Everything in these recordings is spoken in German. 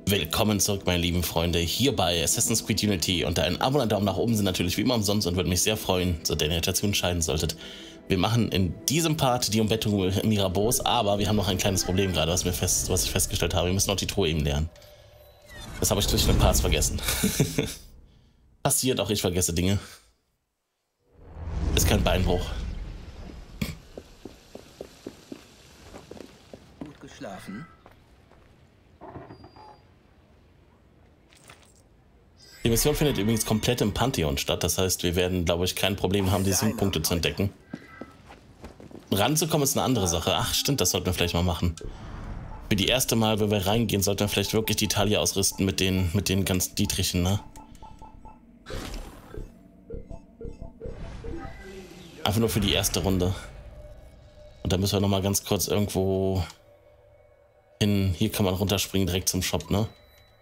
Willkommen zurück, meine lieben Freunde, hier bei Assassin's Creed Unity. Und ein Abo und ein Daumen nach oben sind natürlich wie immer umsonst und würde mich sehr freuen, so der ihr dazu entscheiden solltet. Wir machen in diesem Part die Umbettung Mirabeaus, aber wir haben noch ein kleines Problem gerade, was ich festgestellt habe. Wir müssen noch die Truhe eben lernen. Das habe ich durch den Parts vergessen. Passiert auch, ich vergesse Dinge. Ist kein Beinbruch. Gut geschlafen? Die Mission findet übrigens komplett im Pantheon statt. Das heißt, wir werden, glaube ich, kein Problem haben, die Siegpunkte zu entdecken. Ranzukommen ist eine andere Sache. Ach, stimmt, das sollten wir vielleicht mal machen. Für die erste Mal, wenn wir reingehen, sollten wir vielleicht wirklich die Talia ausrüsten mit den ganzen Dietrichen, ne? Einfach nur für die erste Runde. Und da müssen wir nochmal ganz kurz irgendwo hin. Hier kann man runterspringen, direkt zum Shop, ne?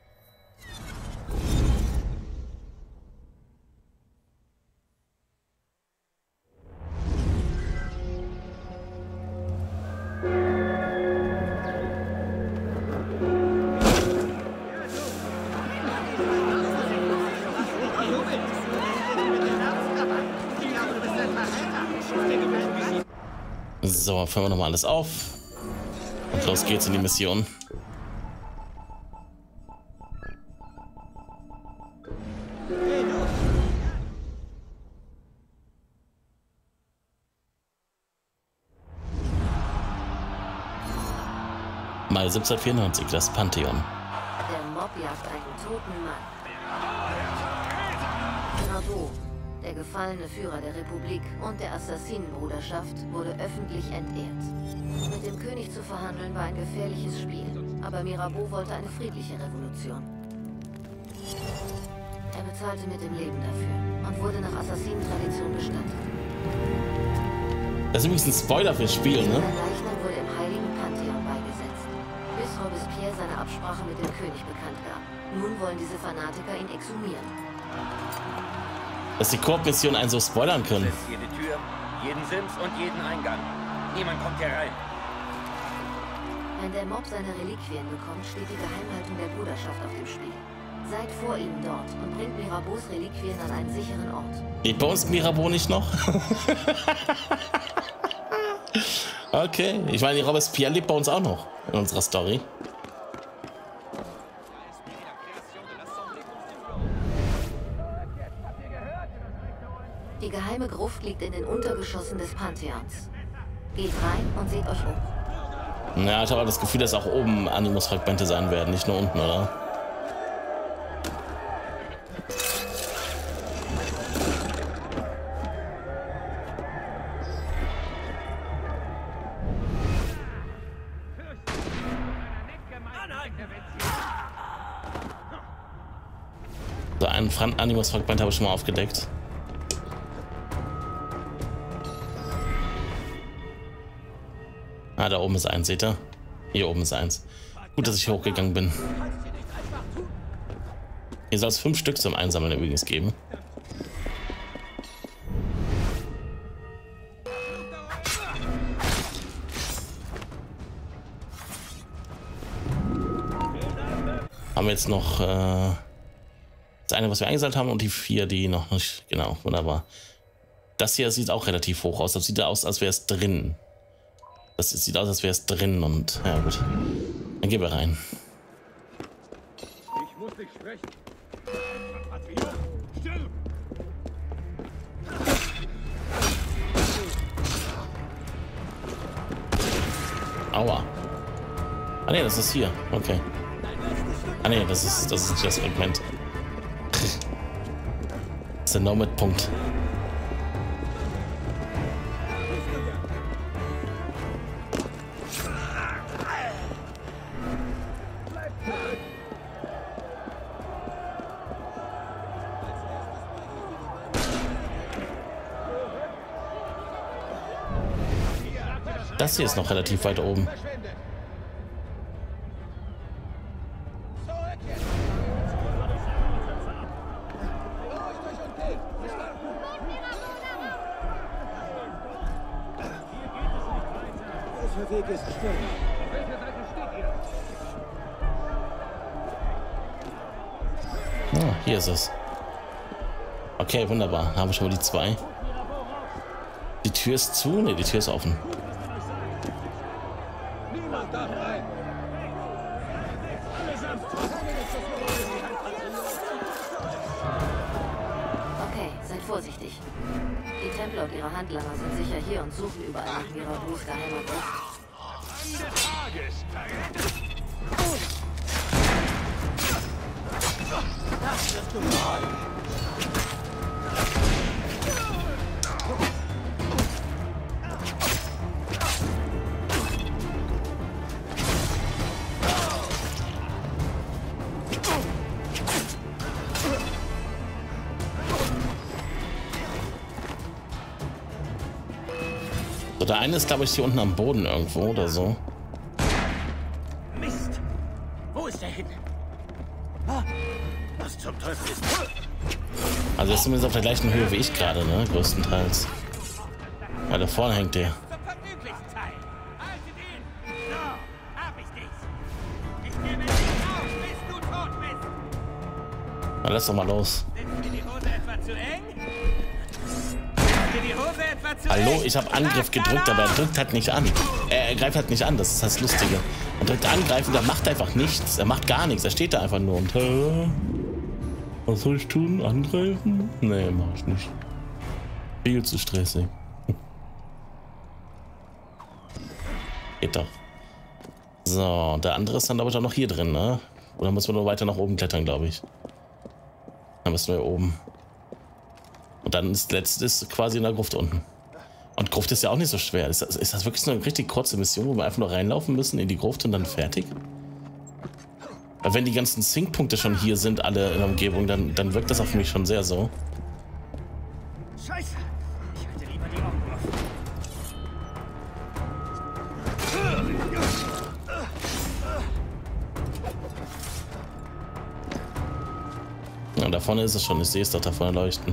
So, füllen wir nochmal alles auf. Und los geht's in die Mission. Mai 1794, das Pantheon. Der Mob jagt einen toten Mann. Mirabeau, der gefallene Führer der Republik und der Assassinenbruderschaft, wurde öffentlich entehrt. Mit dem König zu verhandeln war ein gefährliches Spiel, aber Mirabeau wollte eine friedliche Revolution. Er bezahlte mit dem Leben dafür und wurde nach Assassinentradition bestattet. Das ist übrigens ein Spoiler fürs Spiel, ne? Sein Leichnam wurde im heiligen Pantheon beigesetzt, bis Robespierre seine Absprache mit dem König bekannt gab. Nun wollen diese Fanatiker ihn exhumieren. Dass die Koop-Mission einen so spoilern können. Setzt jede Tür, jeden Sims und jeden Eingang. Niemand kommt hier rein. Wenn der Mob seine Reliquien bekommt, steht die Geheimhaltung der Bruderschaft auf dem Spiel. Seid vor ihnen dort und bringt Mirabeaus Reliquien an einen sicheren Ort. Lebt bei uns Mirabeau nicht noch? Okay, ich meine, Robespierre lebt bei uns auch noch in unserer Story. Die geheime Gruft liegt in den Untergeschossen des Pantheons. Geht rein und seht euch um. Ja, ich habe das Gefühl, dass auch oben Animus-Fragmente sein werden, nicht nur unten, oder? So, einen Animus-Fragment habe ich schon mal aufgedeckt. Ah, da oben ist eins, seht ihr? Hier oben ist eins. Gut, dass ich hier hochgegangen bin. Hier soll es 5 Stück zum Einsammeln übrigens geben. Haben wir jetzt noch das eine, was wir eingesammelt haben, und die 4, die noch nicht. Genau, wunderbar. Das hier sieht auch relativ hoch aus. Das sieht aus, als wäre es drin. Das sieht aus, als wäre es drin, und ja gut. Dann gehen wir rein. Ich muss dich sprechen. Aua. Ah ne, das ist hier. Okay. Ah ne, das ist das Fragment. Das ist der No-Mit-Punkt. Das hier ist noch relativ weit oben. Welcher Weg ist streng? Auf welcher Seite steht ihr? Ah, hier ist es. Okay, wunderbar. Haben wir schon mal die 2. Die Tür ist zu? Ne, die Tür ist offen. Okay, seid vorsichtig. Die Templer und ihre Handlanger sind sicher hier und suchen überall nach Mirabeaus geheimer Gruft. Das wirst du bereuen. So, der eine ist, glaube ich, hier unten am Boden irgendwo oder so. Mist! Wo ist der hin? Was zum Teufel ist das? Also er ist zumindest auf der gleichen Höhe wie ich gerade, ne? Größtenteils. Ja, da vorne hängt der. Na, lass doch mal los. Hallo, ich habe Angriff gedrückt, aber er drückt halt nicht an. Er greift halt nicht an, das ist das Lustige. Er drückt angreifen, der macht einfach nichts. Er macht gar nichts, er steht da einfach nur und... was soll ich tun? Angreifen? Nee, mach ich nicht. Viel zu stressig. Geht doch. So, der andere ist dann aber auch noch hier drin, ne? Oder müssen wir nur weiter nach oben klettern, glaube ich. Dann müssen wir oben. Und dann ist letztes quasi in der Gruft unten. Und Gruft ist ja auch nicht so schwer. Ist das wirklich so eine richtig kurze Mission, wo wir einfach nur reinlaufen müssen in die Gruft und dann fertig? Weil wenn die ganzen Sync-Punkte schon hier sind, alle in der Umgebung, dann wirkt das auf mich schon sehr so. Scheiße! Ich halte lieber die Augen offen. Ja, da vorne ist es schon. Ich sehe es doch da vorne leuchten.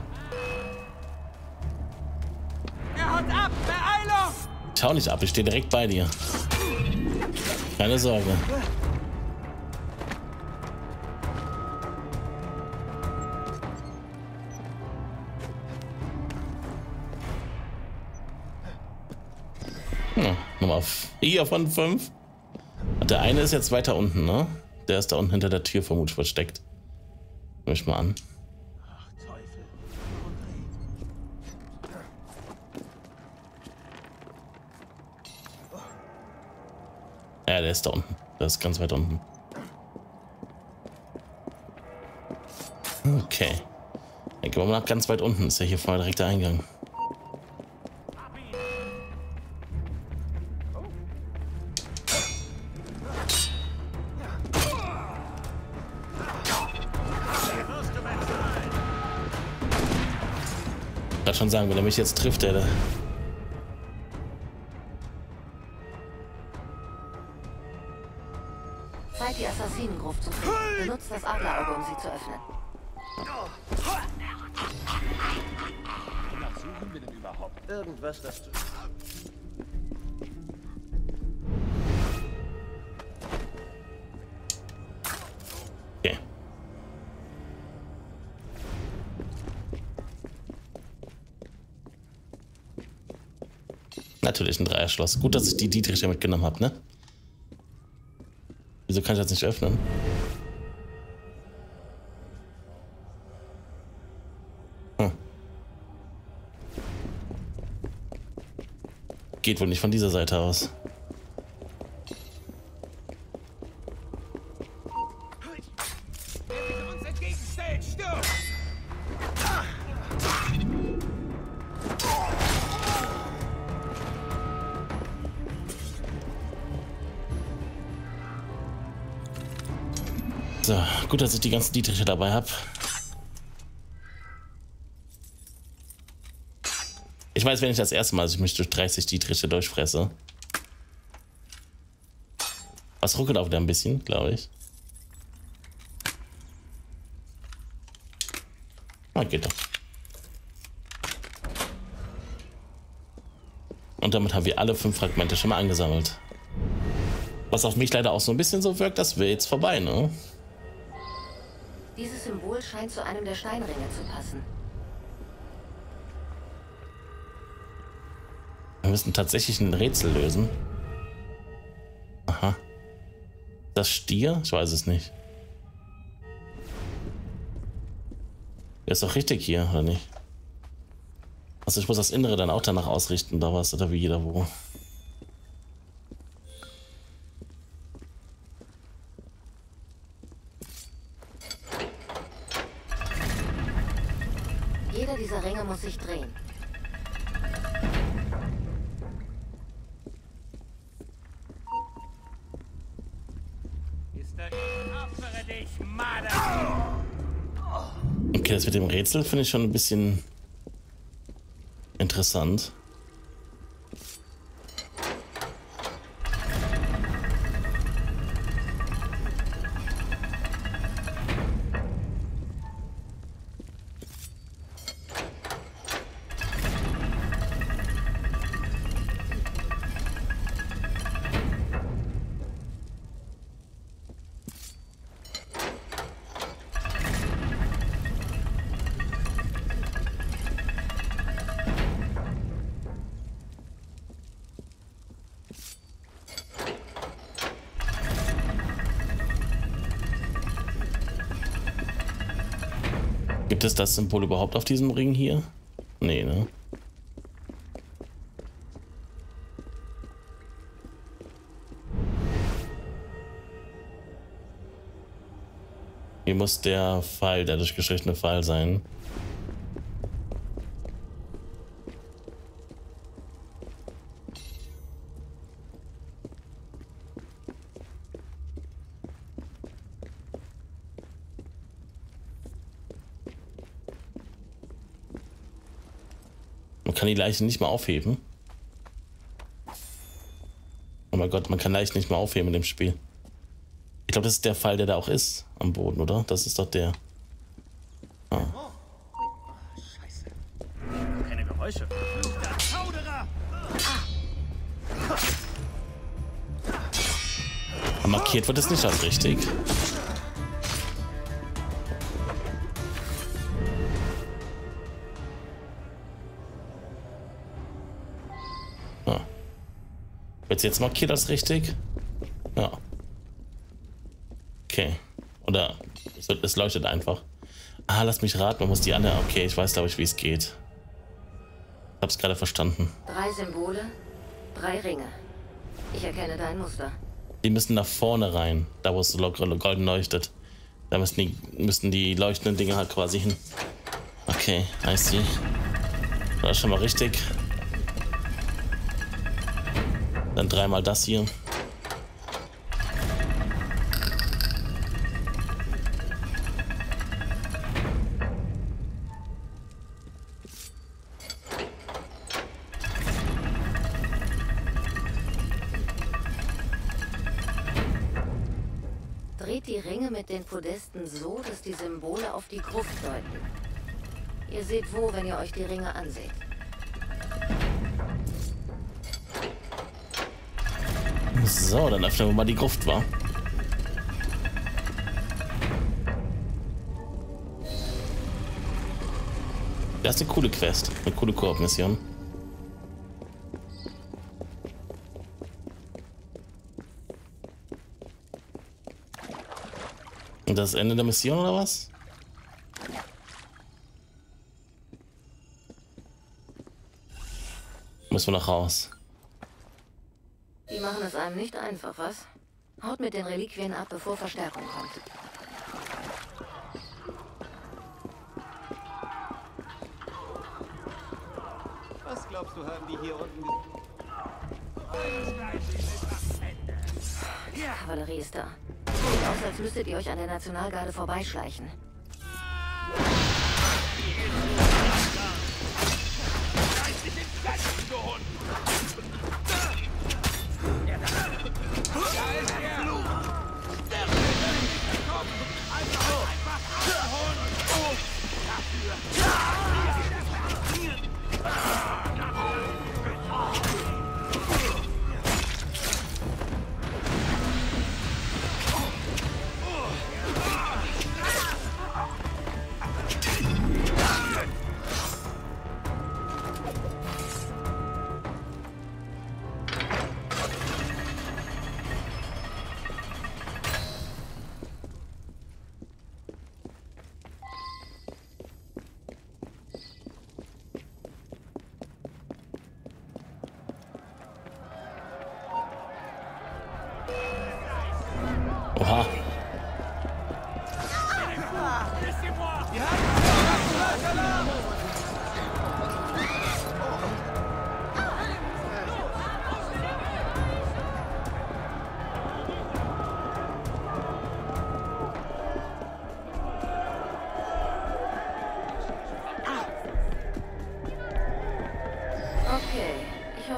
Er haut ab! Beeilung! Schau nicht ab, ich stehe direkt bei dir. Keine Sorge. Ja, Nummer 4 von 5. Und der eine ist jetzt weiter unten, ne? Der ist da unten hinter der Tür vermutlich versteckt. Nehme ich mal an. Ach, Teufel. Ja, der ist da unten. Der ist ganz weit unten. Okay. Dann gehen wir mal nach ganz weit unten. Ist ja hier vorne direkt der Eingang. Ich kann schon sagen, wenn er mich jetzt trifft, der... Zeit, die Assassinengruft zu finden. Benutzt das Adlerauge, um sie zu öffnen. Wonach suchen wir denn überhaupt? Irgendwas, das du... Okay. Natürlich ein Dreierschloss. Gut, dass ich die Dietriche mitgenommen habe, ne? Wieso kann ich das nicht öffnen? Hm. Geht wohl nicht von dieser Seite aus. uns entgegenstellt! Sturm! So, gut, dass ich die ganzen Dietriche dabei habe. Ich weiß, wenn ich das erste Mal, dass ich mich durch 30 Dietriche durchfresse. Was ruckelt auch wieder ein bisschen, glaube ich. Ah, geht doch. Und damit haben wir alle 5 Fragmente schon mal angesammelt. Was auf mich leider auch so ein bisschen so wirkt, das wäre jetzt vorbei, ne? Dieses Symbol scheint zu einem der Steinringe zu passen. Wir müssen tatsächlich ein Rätsel lösen. Aha. Das Stier? Ich weiß es nicht. Der ist doch richtig hier, oder nicht? Also ich muss das Innere dann auch danach ausrichten, da was oder wie jeder wo. Jeder dieser Ringe muss sich drehen. Okay, das mit dem Rätsel finde ich schon ein bisschen interessant. Gibt es das Symbol überhaupt auf diesem Ring hier? Nee, ne? Hier muss der Pfeil, der durchgestrichene Pfeil sein. Man kann die Leichen nicht mal aufheben. Oh mein Gott, man kann Leichen nicht mal aufheben in dem Spiel. Ich glaube, das ist der Pfeil, der da auch ist am Boden, oder? Das ist doch der. Ah. Scheiße. Keine Geräusche. Verfluchter Zauderer! Markiert wird es nicht als richtig. Wird jetzt markiert als richtig? Ja. Okay. Oder es leuchtet einfach. Ah, lass mich raten, man muss die andere. Okay, ich weiß, glaube ich, wie es geht. Ich hab's gerade verstanden. 3 Symbole, 3 Ringe. Ich erkenne dein Muster. Die müssen nach vorne rein, da wo es so golden leuchtet. Da müssen die leuchtenden Dinge halt quasi hin. Okay, I see. Das ist schon mal richtig. Dann 3-mal das hier. Dreht die Ringe mit den Podesten so, dass die Symbole auf die Gruft deuten. Ihr seht wo, wenn ihr euch die Ringe anseht. So, dann öffnen wir mal die Gruft, wa? Das ist eine coole Quest, eine coole Koop-Mission. Und das Ende der Mission oder was? Müssen wir noch raus. Die machen es einem nicht einfach, was? Haut mit den Reliquien ab, bevor Verstärkung kommt. Was glaubst du, haben die hier unten... Kavallerie ist da. Sieht aus, als müsstet ihr euch an der Nationalgarde vorbeischleichen.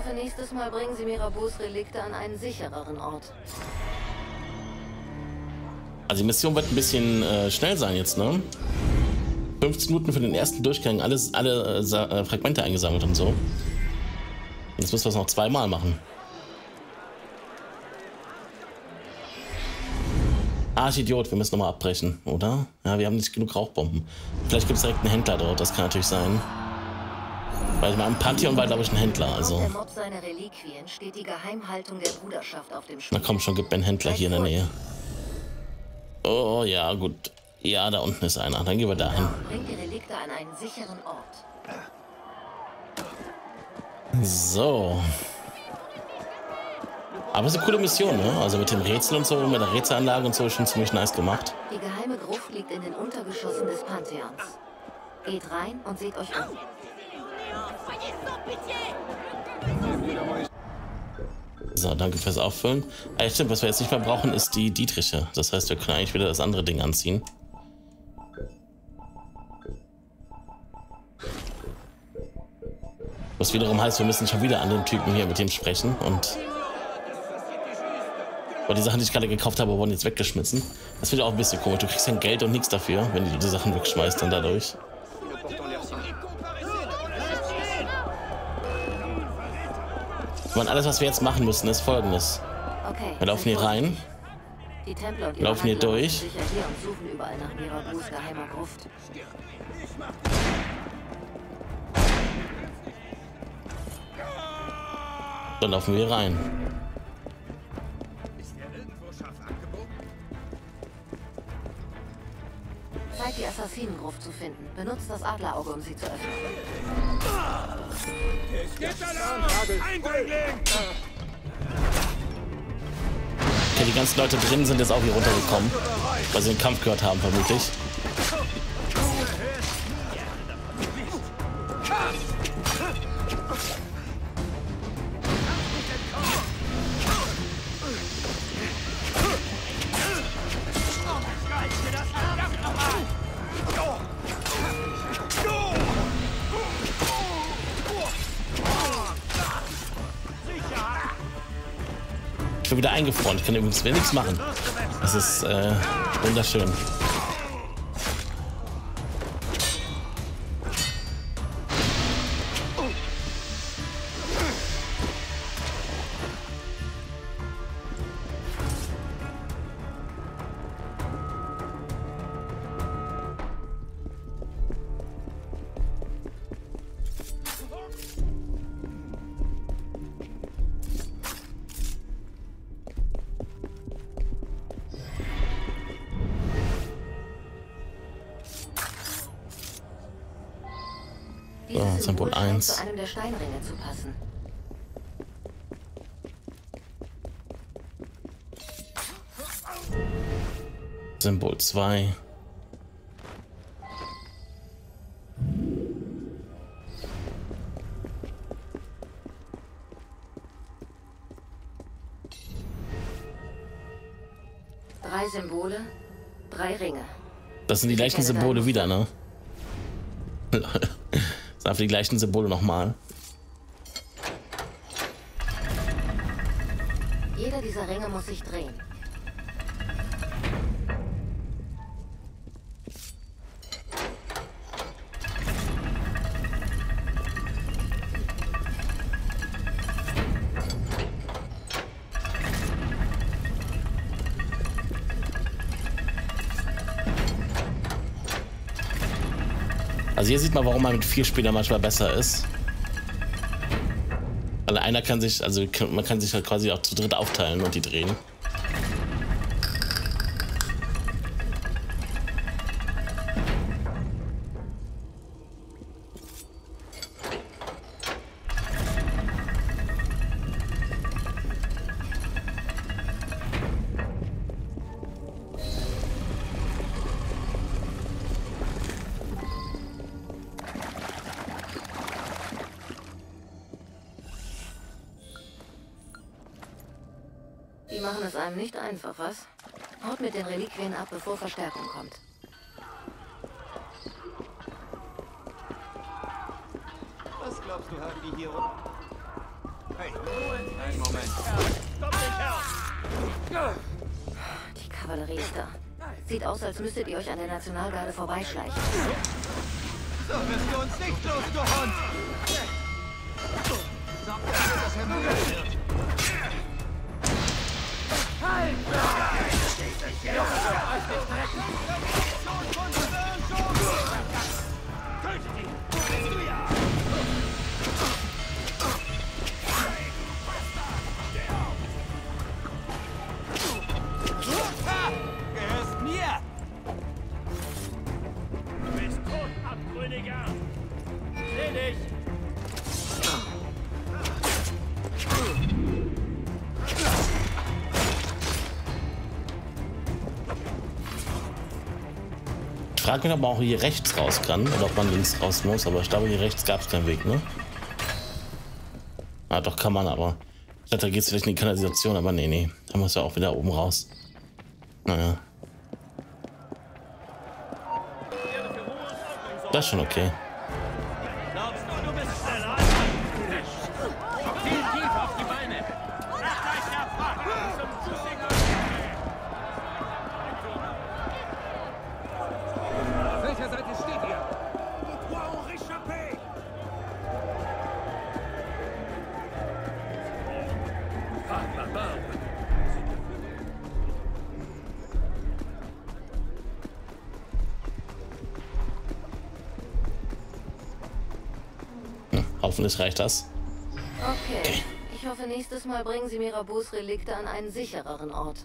hoffe, nächstes Mal bringen Sie Mirabeaus Relikte an einen sichereren Ort. Also die Mission wird ein bisschen schnell sein jetzt, ne? 15 Minuten für den ersten Durchgang, alle Fragmente eingesammelt und so. Jetzt müssen wir es noch zweimal machen. Archidiot, wir müssen nochmal abbrechen, oder? Ja, wir haben nicht genug Rauchbomben. Vielleicht gibt es direkt einen Händler dort, das kann natürlich sein. Weil ich mal im Pantheon war, glaube ich, ein Händler, also. Der Mob seiner Reliquien steht die Geheimhaltung der Bruderschaft auf dem Spiel. Na komm schon, gib mir einen Händler hier in der Nähe. Oh, ja, gut. Ja, da unten ist einer. Dann gehen wir dahin. Bringt die Relikte an einen sicheren Ort. So. Aber es ist eine coole Mission, ne? Also mit dem Rätsel und so, mit der Rätselanlage und so, ist schon ziemlich nice gemacht. Die geheime Gruft liegt in den Untergeschossen des Pantheons. Geht rein und seht euch um. So, danke fürs Auffüllen. Ja, stimmt, was wir jetzt nicht mehr brauchen, ist die Dietriche. Das heißt, wir können eigentlich wieder das andere Ding anziehen. Was wiederum heißt, wir müssen schon wieder an den Typen hier mit dem sprechen und... Aber die Sachen, die ich gerade gekauft habe, wurden jetzt weggeschmissen. Das finde ich auch ein bisschen komisch. Du kriegst kein Geld und nichts dafür, wenn du die Sachen wegschmeißt dann dadurch. Und alles, was wir jetzt machen müssen, ist Folgendes. Okay, wir laufen hier rein. Die Templer und Laufen hier durch. sicher hier und suchen überall nach Mirabeaus geheimer Gruft. Dann laufen wir hier rein. Zeit, die Assassinengruft zu finden. Benutzt das Adlerauge, um sie zu öffnen. Okay, die ganzen Leute drin sind jetzt auch hier runtergekommen, weil sie den Kampf gehört haben, vermutlich. Ich bin wieder eingefroren. Ich kann übrigens nichts machen. Das ist wunderschön. Dieses Symbol scheint 1. zu einem der Steinringe zu passen. Symbol 2. Drei Symbole, 3 Ringe. Das sind die gleichen Symbole wieder, ne? Das sind einfach die gleichen Symbole nochmal. Jeder dieser Ringe muss sich drehen. Also hier sieht man, warum man mit 4 Spielern manchmal besser ist. Weil einer kann sich, also man kann sich halt quasi auch zu dritt aufteilen und die drehen. Die machen es einem nicht einfach, was? Haut mit den Reliquien ab, bevor Verstärkung kommt. Was glaubst du, haben die hier unten? Einen Moment. Stopp den Kerl! Die Kavallerie ist da. Sieht aus, als müsstet ihr euch an der Nationalgarde vorbeischleichen. So wirst du uns nicht los, du Hund! Sag, dass er müde wird. Halt! Tötet ihn! Du ja! Gehörst mir! Du bist tot, Abtrünniger! Seh dich! Ich frage mich, ob man auch hier rechts raus kann oder ob man links raus muss, aber ich glaube, hier rechts gab es keinen Weg, ne? Ah, doch, kann man, aber ich dachte, da geht es vielleicht in die Kanalisation, aber nee, da muss ja auch wieder oben raus. Naja. Das ist schon okay. Glaubst du, du bist schneller? Ziel tief auf die Beine! Lass euch der Fahrt zum Zusinger! Auf welcher Seite steht ihr? Hoffentlich reicht das. Okay. Ich hoffe, nächstes Mal bringen sie Mirabeaus Relikte an einen sichereren Ort.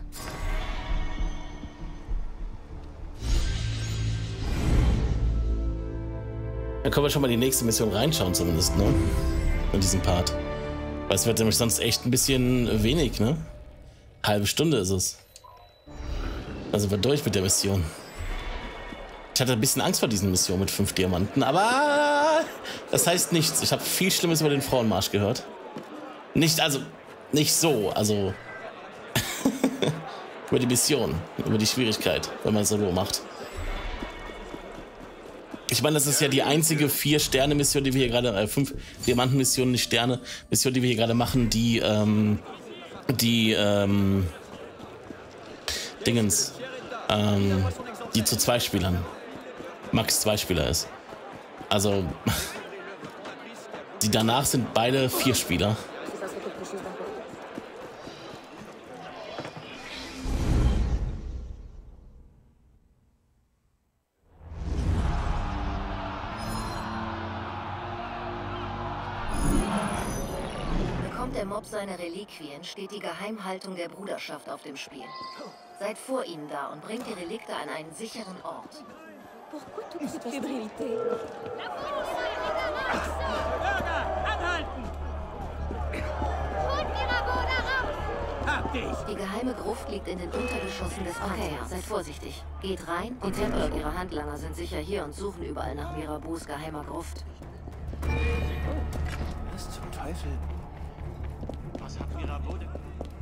Dann können wir schon mal die nächste Mission reinschauen zumindest, ne? In diesem Part. Weil es wird nämlich sonst echt ein bisschen wenig, ne? Halbe Stunde ist es. Also wir durch mit der Mission. Ich hatte ein bisschen Angst vor diesen Missionen mit 5 Diamanten, aber das heißt nichts. Ich habe viel Schlimmes über den Frauenmarsch gehört. Nicht so, also über die Mission, über die Schwierigkeit, wenn man es so macht. Ich meine, das ist ja die einzige 4-Sterne-Mission, die wir hier gerade, 5 Diamanten-Missionen, nicht Sterne-Mission, die wir hier gerade machen, die zu 2 Spielern. Max 2 Spieler ist. Also, die danach sind beide 4 Spieler. Bekommt der Mob seine Reliquien, steht die Geheimhaltung der Bruderschaft auf dem Spiel. Seid vor ihnen da und bringt die Relikte an einen sicheren Ort. Pourquoi toute cette fébrilité? Bürger, anhalten! Holt Mirabeau da raus! Hab dich! Die geheime Gruft liegt in den Untergeschossen des Parterres. Seid vorsichtig. Geht rein. Die Templer und ihre Handlanger sind sicher hier und suchen überall nach Mirabeaus geheimer Gruft. Was zum Teufel? Was hat Mirabeau denn?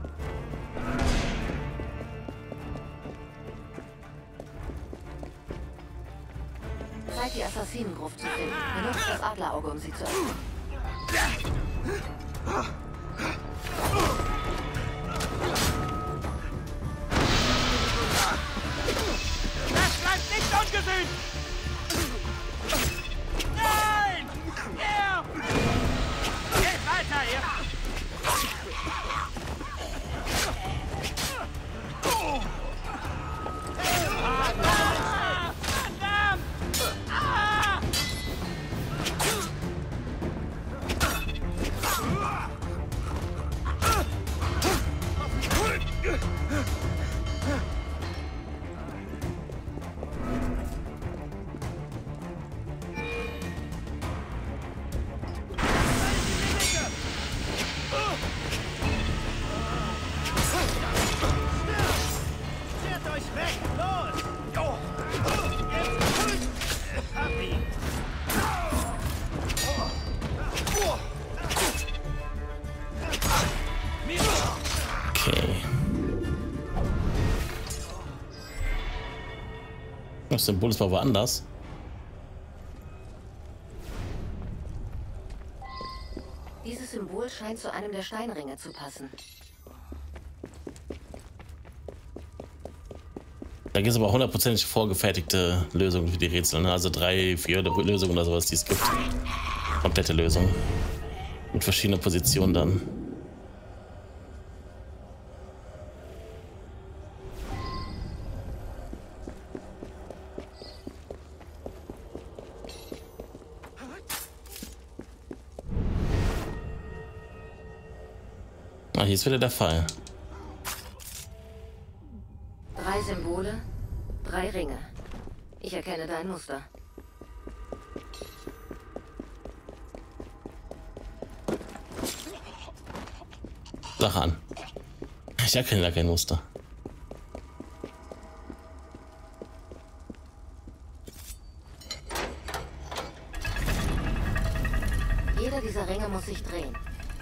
Zeit, die Assassinengruft zu finden. Benutzt das Adlerauge, um sie zu öffnen. Das bleibt nicht ungesehen! Nein! Er! Geht weiter, ihr! Das Symbol ist mal woanders. Dieses Symbol scheint zu einem der Steinringe zu passen. Da gibt es aber hundertprozentig vorgefertigte Lösungen für die Rätsel, ne? Also 3, 4 Lösungen oder sowas, die es gibt. Komplette Lösungen. Mit verschiedenen Positionen dann. Ah, hier ist wieder der Fall. 3 Symbole, 3 Ringe. Ich erkenne dein Muster. Sag an. Ich erkenne da kein Muster. Jeder dieser Ringe muss sich drehen.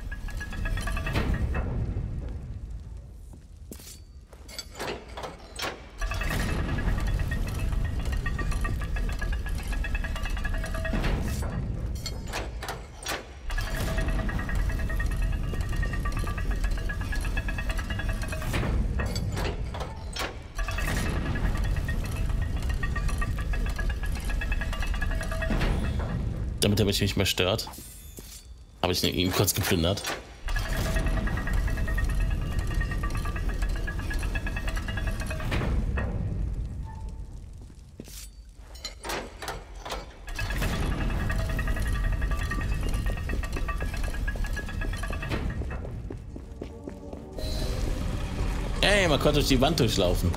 Damit er mich nicht mehr stört, habe ich ihn kurz geplündert. Ey, man konnte durch die Wand durchlaufen.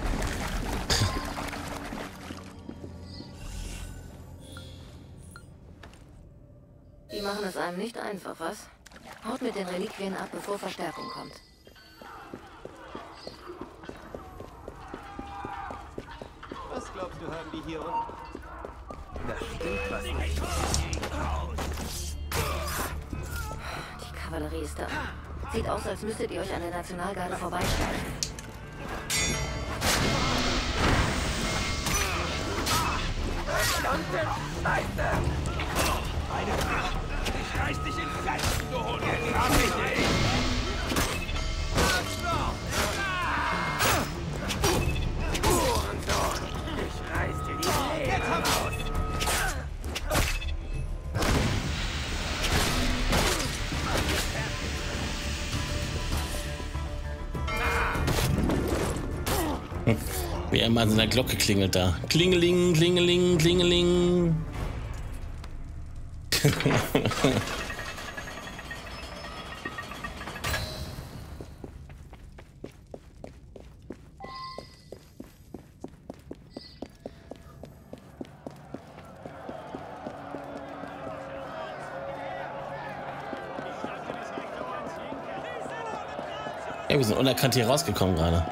Die machen es einem nicht einfach, was? Haut mit den Reliquien ab, bevor Verstärkung kommt. Was glaubst du, haben die hier unten? Da stimmt was nicht. Die Kavallerie ist da. Sieht aus, als müsstet ihr euch an der Nationalgarde vorbeischleichen. Ich reiß dich in Fetzen, du Hund! Jetzt hab ich dich! Ich reiß dir die Zähne raus. Wie er mal an seiner Glocke klingelt da. Klingeling, klingeling, klingeling. Ja, wir sind unerkannt hier rausgekommen gerade.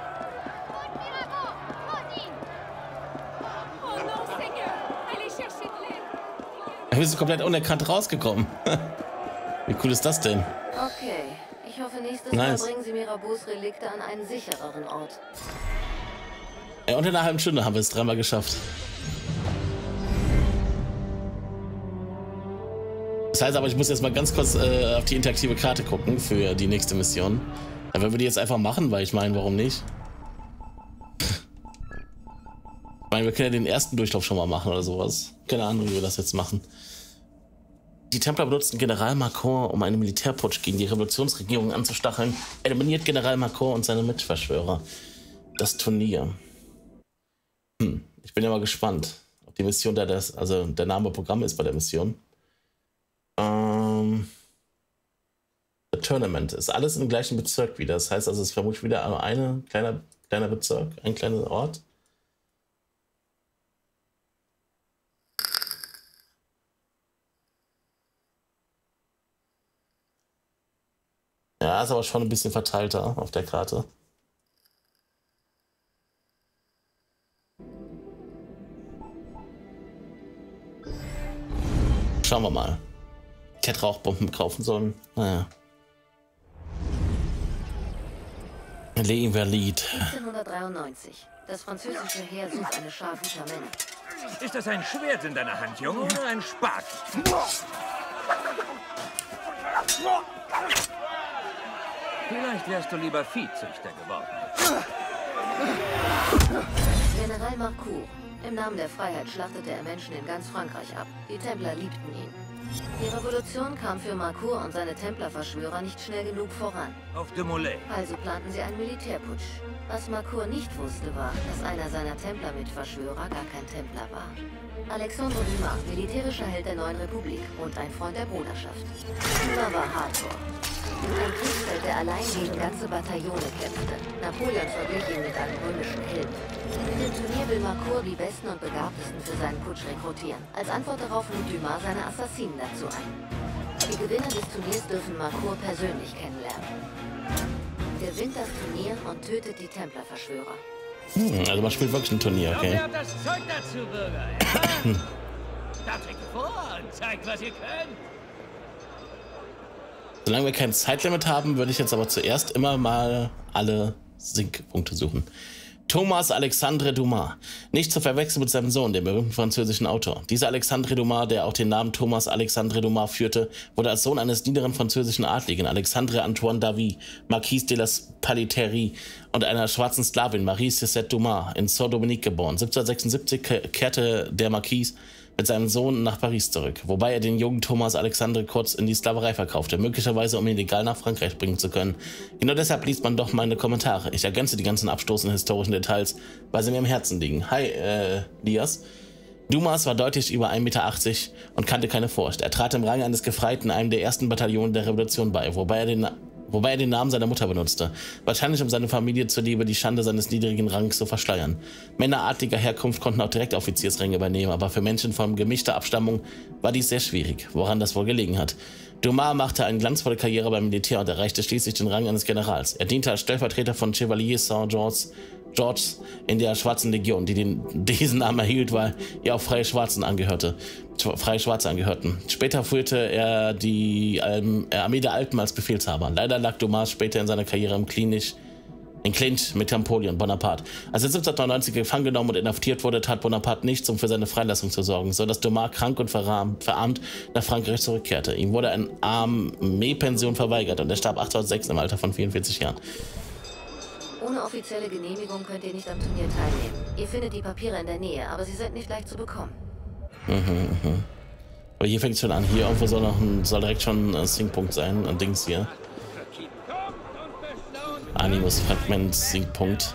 Wir sind komplett unerkannt rausgekommen. Wie cool ist das denn? Okay, ich hoffe, nächstes Nice. Mal bringen sie Mirabeaus Relikte an einen sichereren Ort. Ja, und in einer halben Stunde haben wir es 3-mal geschafft. Das heißt aber, ich muss jetzt mal ganz kurz auf die interaktive Karte gucken für die nächste Mission. Dann würden wir die jetzt einfach machen, weil ich meine, warum nicht? Ich meine, wir können ja den ersten Durchlauf schon mal machen oder sowas. Keine Ahnung, wie wir das jetzt machen. Die Templer benutzten General Macron, um einen Militärputsch gegen die Revolutionsregierung anzustacheln. Eliminiert General Macron und seine Mitverschwörer. Das Turnier. Ich bin ja mal gespannt, ob die Mission also der Name Programm ist bei der Mission. The Tournament ist alles im gleichen Bezirk wieder. Das heißt also, es ist vermutlich wieder ein kleiner Bezirk, ein kleiner Ort. Ja, ist aber schon ein bisschen verteilter auf der Karte. Schauen wir mal. Ich hätte Rauchbomben kaufen sollen. Naja. L'Invalide. 1793. Das französische Heer sucht eine Schar guter Männer. Ist das ein Schwert in deiner Hand, Junge, oder ein Spaten? Vielleicht wärst du lieber Viehzüchter geworden. General Marcourt. Im Namen der Freiheit schlachtete er Menschen in ganz Frankreich ab. Die Templer liebten ihn. Die Revolution kam für Marcourt und seine Templerverschwörer nicht schnell genug voran. Auf de Molay. Also planten sie einen Militärputsch. Was Marcourt nicht wusste, war, dass einer seiner Templer-Mitverschwörer gar kein Templer war. Alexandre Dumas, militärischer Held der neuen Republik und ein Freund der Bruderschaft. Dumas war Hardcore. Ein Kriegsfeld, der allein gegen ganze Bataillone kämpfte. Napoleon verglich ihn mit einem römischen Helden. Mit dem Turnier will Marcourt die Besten und Begabtesten für seinen Putsch rekrutieren. Als Antwort darauf lud Dumas seine Assassinen dazu ein. Die Gewinner des Turniers dürfen Marcourt persönlich kennenlernen. Gewinnt das Turnier und tötet die Templerverschwörer. Also man spielt wirklich ein Turnier, okay. Ihr habt das Zeug dazu, Bürger. Ja? Da trinkt vor und zeigt, was ihr könnt. Solange wir kein Zeitlimit haben, würde ich jetzt aber zuerst immer mal alle Sinkpunkte suchen. Thomas Alexandre Dumas. Nicht zu verwechseln mit seinem Sohn, dem berühmten französischen Autor. Dieser Alexandre Dumas, der auch den Namen Thomas Alexandre Dumas führte, wurde als Sohn eines niederen französischen Adligen, Alexandre Antoine David, Marquis de las Paliteries, und einer schwarzen Sklavin, Marie Cécile Dumas, in Saint-Dominique geboren. 1776 kehrte der Marquis mit seinem Sohn nach Paris zurück, wobei er den jungen Thomas Alexandre kurz in die Sklaverei verkaufte, möglicherweise um ihn legal nach Frankreich bringen zu können. Genau deshalb liest man doch meine Kommentare. Ich ergänze die ganzen abstoßenden historischen Details, weil sie mir im Herzen liegen. Hi, Lias. Dumas war deutlich über 1,80 Meter und kannte keine Furcht. Er trat im Rang eines Gefreiten einem der ersten Bataillone der Revolution bei, wobei er den Namen seiner Mutter benutzte, wahrscheinlich um seine Familie zuliebe die Schande seines niedrigen Rangs zu verschleiern. Männer adliger Herkunft konnten auch direkt Offiziersränge übernehmen, aber für Menschen von gemischter Abstammung war dies sehr schwierig, woran das wohl gelegen hat. Dumas machte eine glanzvolle Karriere beim Militär und erreichte schließlich den Rang eines Generals. Er diente als Stellvertreter von Chevalier Saint-Georges in der Schwarzen Legion, die diesen Namen erhielt, weil ihr auch freie Schwarze angehörten. Später führte er die Armee der Alpen als Befehlshaber. Leider lag Dumas später in seiner Karriere im Clinch mit Napoleon Bonaparte. Als er 1799 gefangen genommen und inhaftiert wurde, tat Bonaparte nichts, um für seine Freilassung zu sorgen, sodass Dumas krank und verarmt nach Frankreich zurückkehrte. Ihm wurde eine Armeepension verweigert und er starb 1806 im Alter von 44 Jahren. Ohne offizielle Genehmigung könnt ihr nicht am Turnier teilnehmen. Ihr findet die Papiere in der Nähe, aber sie sind nicht leicht zu bekommen. Aber hier fängt es schon an. Hier irgendwo soll direkt schon ein Sinkpunkt sein. Ein Dings hier. Animus Fragment Sinkpunkt.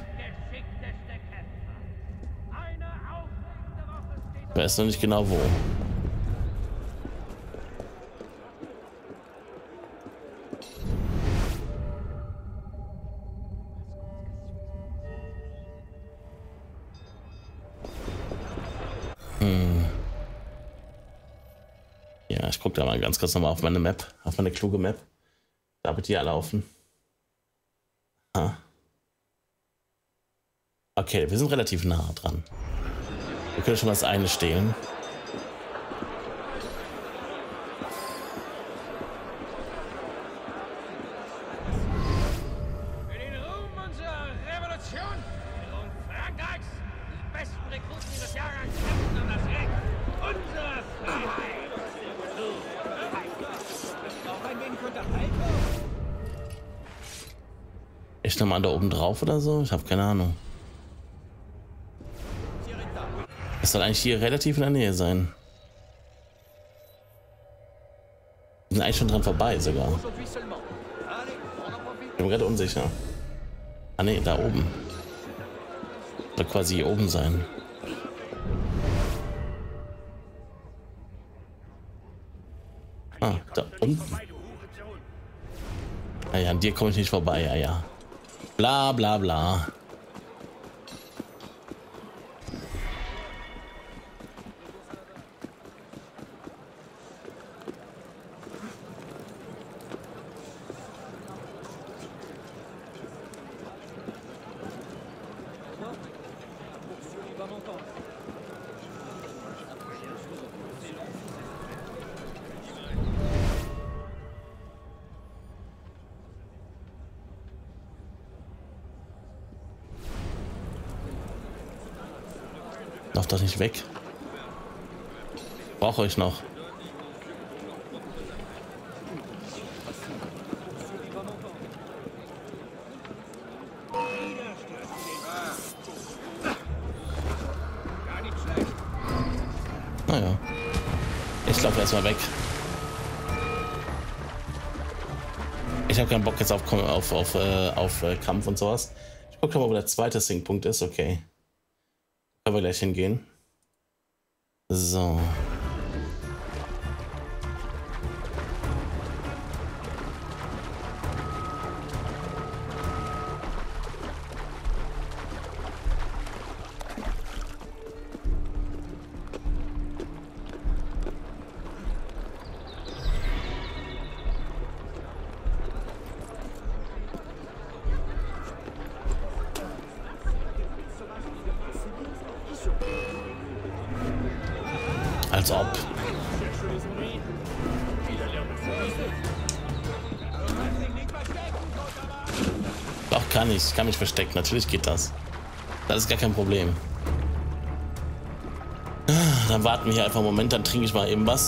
Ich weiß noch nicht genau wo. Ja, ich gucke da mal ganz kurz nochmal auf meine Map, auf meine kluge Map. Da wird die ja laufen. Ah. Okay, wir sind relativ nah dran. Wir können schon mal das eine stehlen. Für den Ruhm unserer Revolution, den Ruhm Frankreichs, die besten Rekruten dieses Jahrgangs kämpfen um das Recht unserer Freiheit. Echt nochmal da oben drauf oder so? Ich habe keine Ahnung. Das soll eigentlich hier relativ in der Nähe sein. Wir sind eigentlich schon dran vorbei sogar. Ich bin gerade unsicher. Ah ne, da oben. Soll quasi hier oben sein. Ah, da unten. Ah ja, an dir komme ich nicht vorbei, ja, ja. Bla bla bla. Lauf doch nicht weg. Brauche ich noch. Naja. Ich laufe erstmal weg. Ich habe keinen Bock jetzt auf Kampf und sowas. Ich gucke mal, wo der zweite Syncpunkt ist. Okay. Können wir gleich hingehen. So. Als ob. Doch, kann ich. Ich kann mich verstecken. Natürlich geht das. Das ist gar kein Problem. Dann warten wir hier einfach einen Moment, dann trinke ich mal eben was.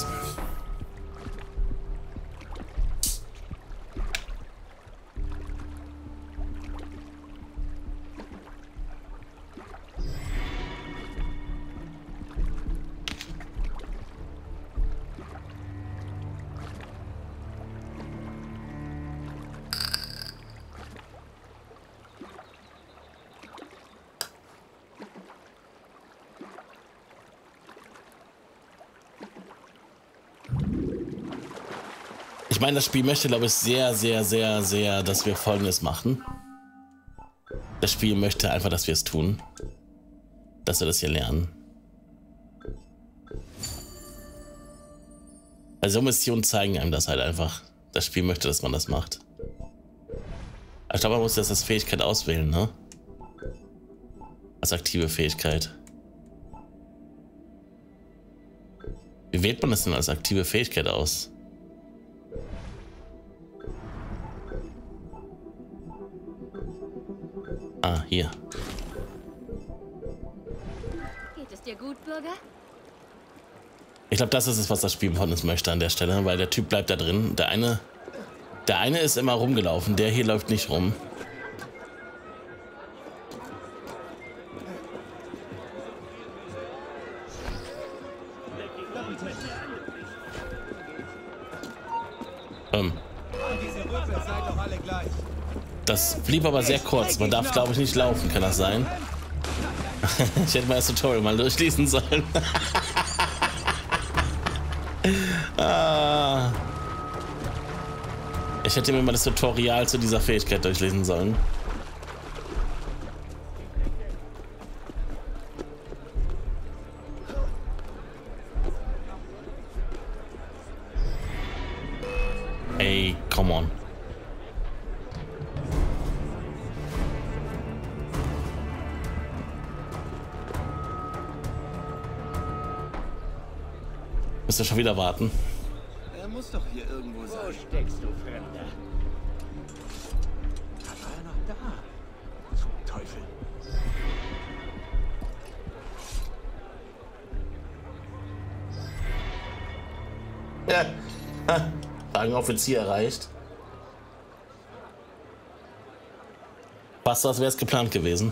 Ich meine, das Spiel möchte, glaube ich, sehr, dass wir Folgendes machen. Das Spiel möchte einfach, dass wir es tun. Dass wir das hier lernen. Also Missionen zeigen einem das halt einfach. Das Spiel möchte, dass man das macht. Ich glaube, man muss jetzt das Fähigkeit auswählen, ne? Als aktive Fähigkeit. Wie wählt man das denn als aktive Fähigkeit aus? Ah, hier. Geht es dir gut, Bürger? Ich glaube, das ist es, was das Spiel von uns möchte an der Stelle, weil der Typ bleibt da drin. Der eine ist immer rumgelaufen, der hier läuft nicht rum. Das blieb aber sehr kurz. Man darf, glaube ich, nicht laufen. Kann das sein? Ich hätte mal das Tutorial mal durchlesen sollen. Ich hätte mir mal das Tutorial zu dieser Fähigkeit durchlesen sollen. Ey, come on. Müsst ihr schon wieder warten? Er muss doch hier irgendwo sein. Wo steckst du, Fremder? Da war er noch da. Zum Teufel. Ja. Rangoffizier erreicht. Fast so, als wäre es geplant gewesen.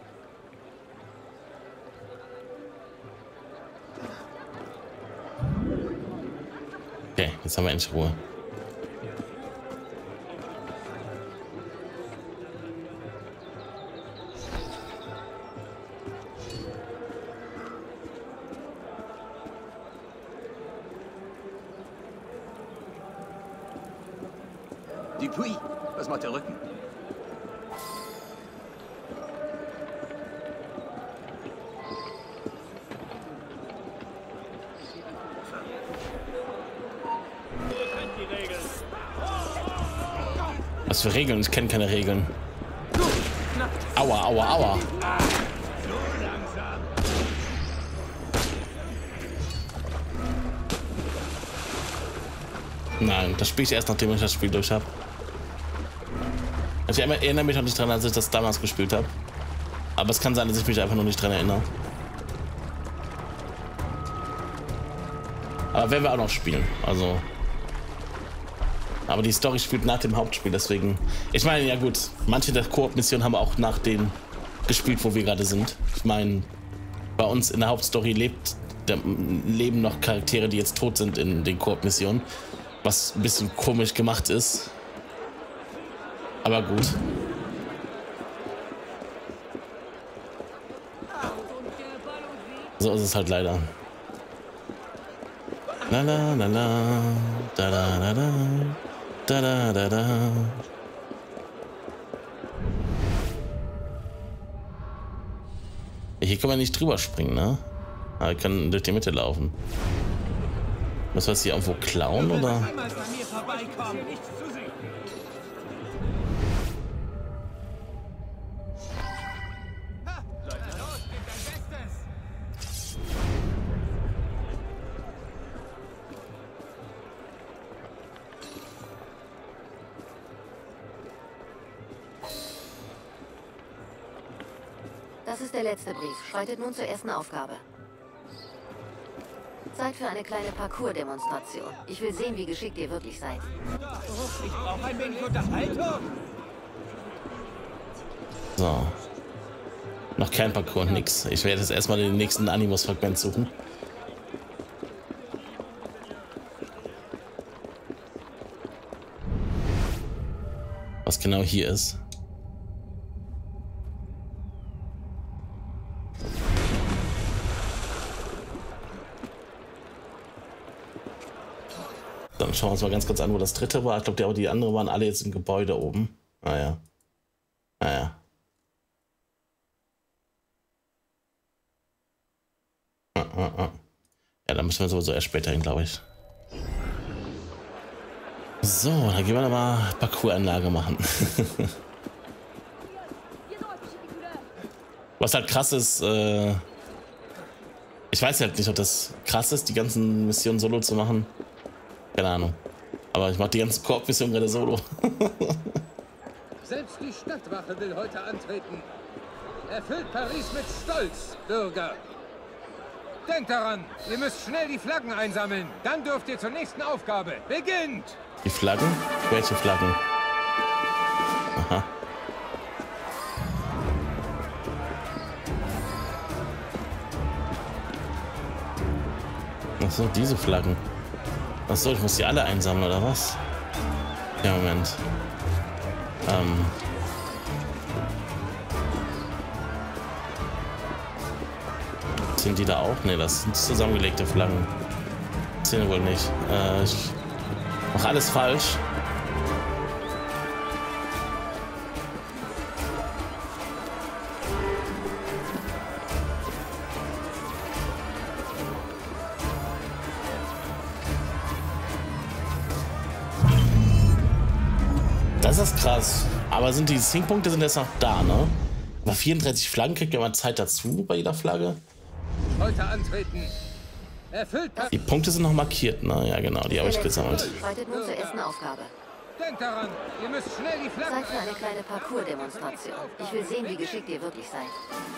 Okay, jetzt haben wir endlich Ruhe. Dupuis, was macht der Rücken? Was für Regeln? Ich kenne keine Regeln. Aua, aua, aua. Nein, das spiele ich erst, nachdem ich das Spiel durch habe. Also ich erinnere mich noch nicht dran, als ich das damals gespielt habe. Aber es kann sein, dass ich mich einfach noch nicht dran erinnere. Aber werden wir auch noch spielen. Also. Aber die Story spielt nach dem Hauptspiel, deswegen. Ich meine, ja gut, manche der Koop-Missionen haben wir auch nach denen gespielt, wo wir gerade sind. Ich meine, bei uns in der Hauptstory lebt da leben noch Charaktere, die jetzt tot sind in den Koop-Missionen. Was ein bisschen komisch gemacht ist. Aber gut. So ist es halt leider. La la la la. Da da da da. Da da da da. Hier kann man nicht drüber springen, ne? Aber wir können durch die Mitte laufen. Müssen wir es hier irgendwo klauen, oder? Das ist der letzte Brief. Schreitet nun zur ersten Aufgabe. Zeit für eine kleine Parcours-Demonstration. Ich will sehen, wie geschickt ihr wirklich seid. Ich brauche ein wenig Unterhaltung. So. Noch kein Parcours, nix. Ich werde jetzt erstmal den nächsten Animus-Fragment suchen. Was genau hier ist. Dann schauen wir uns mal ganz kurz an, wo das dritte war. Ich glaube, die anderen waren alle jetzt im Gebäude oben. Naja. Naja. Ja, da müssen wir sowieso erst später hin, glaube ich. So, dann gehen wir da mal Parcours-Anlage machen. Was halt krass ist, ich weiß halt nicht, ob das krass ist, die ganzen Missionen solo zu machen. Keine Ahnung. Aber ich mache die ganzen Koop-Missionen gerade solo. Selbst die Stadtwache will heute antreten. Erfüllt Paris mit Stolz, Bürger. Denkt daran, ihr müsst schnell die Flaggen einsammeln. Dann dürft ihr zur nächsten Aufgabe. Beginnt! Die Flaggen? Welche Flaggen? Aha. Achso, diese Flaggen. Achso, ich muss die alle einsammeln, oder was? Ja, Moment. Sind die da auch? Ne, das sind zusammengelegte Flaggen. Das sind wohl nicht. Ich mache alles falsch. Das ist krass. Aber sind die Sync-Punkte sind jetzt noch da, ne? Aber 34 Flaggen kriegt man Zeit dazu bei jeder Flagge. Heute antreten. Erfüllt. Die Punkte sind noch markiert, ne? Ja, genau, die habe ich gesammelt. Schreitet nun zur ersten Aufgabe. Denkt daran, ihr müsst schnell die Flaggen Zeit für eine kleine Parcours-Demonstration. Ich will sehen, wie geschickt ihr wirklich seid.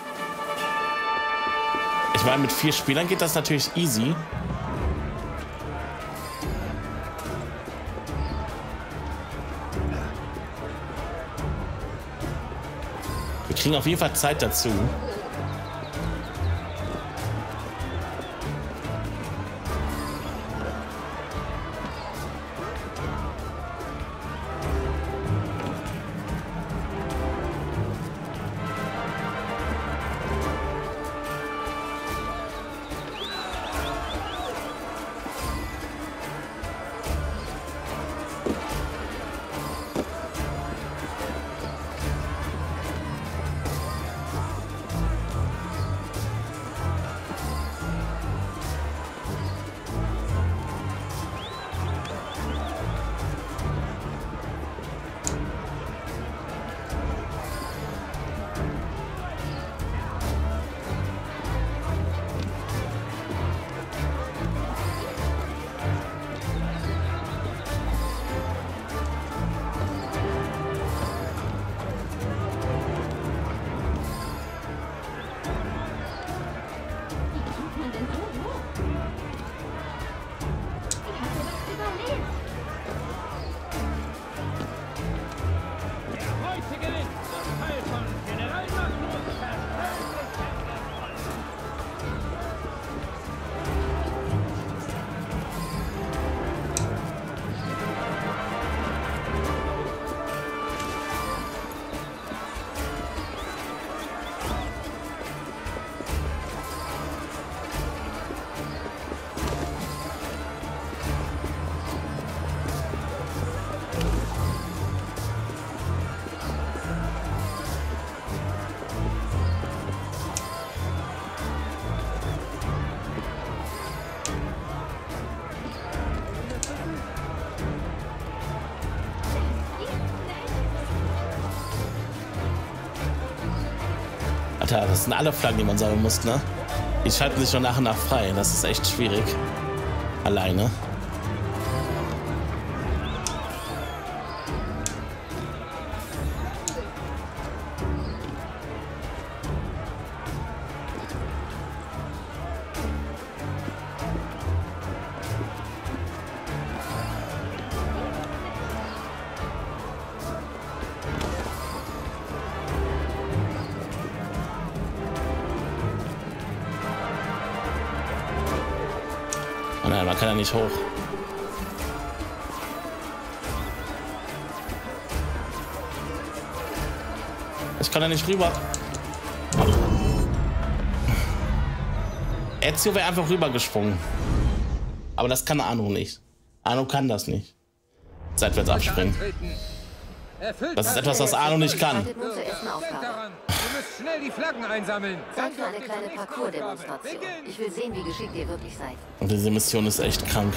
Ich meine, mit 4 Spielern geht das natürlich easy. Wir kriegen auf jeden Fall Zeit dazu. Alter, das sind alle Flaggen, die man sammeln muss, ne? Die schalten sich schon nach und nach frei. Das ist echt schwierig. Alleine. Oh nein, man kann ja nicht hoch. Ich kann da nicht rüber. Ezio wäre einfach rübergesprungen. Aber das kann Arno nicht. Arno kann das nicht. Seitwärts abspringen. Das ist etwas, was Arno nicht kann. Denkt daran, ihr müsst schnell die Flaggen einsammeln. Zeit für eine kleine Parcours-Demonstration. Ich will sehen, wie geschickt ihr wirklich seid. Und diese Mission ist echt krank.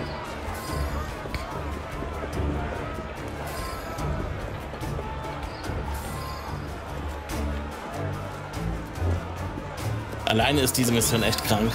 Alleine ist diese Mission echt krank.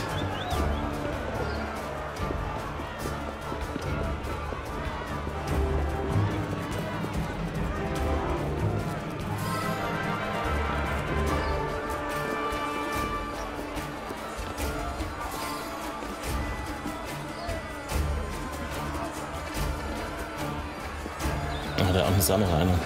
Ah, da unten ist auch noch einer.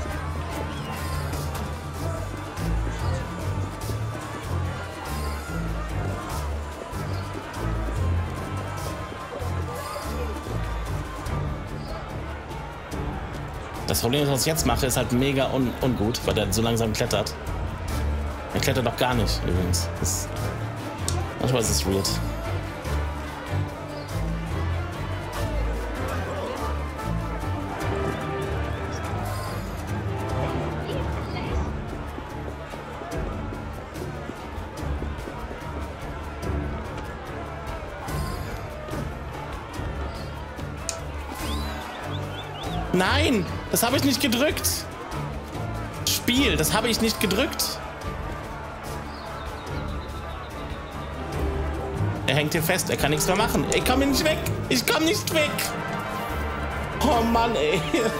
Das Problem, was ich jetzt mache, ist halt mega ungut, weil der so langsam klettert. Er klettert doch gar nicht, übrigens. Manchmal ist es weird. Nein, das habe ich nicht gedrückt. Spiel, das habe ich nicht gedrückt. Er hängt hier fest, er kann nichts mehr machen. Ich komme nicht weg. Ich komme nicht weg. Oh Mann, ey.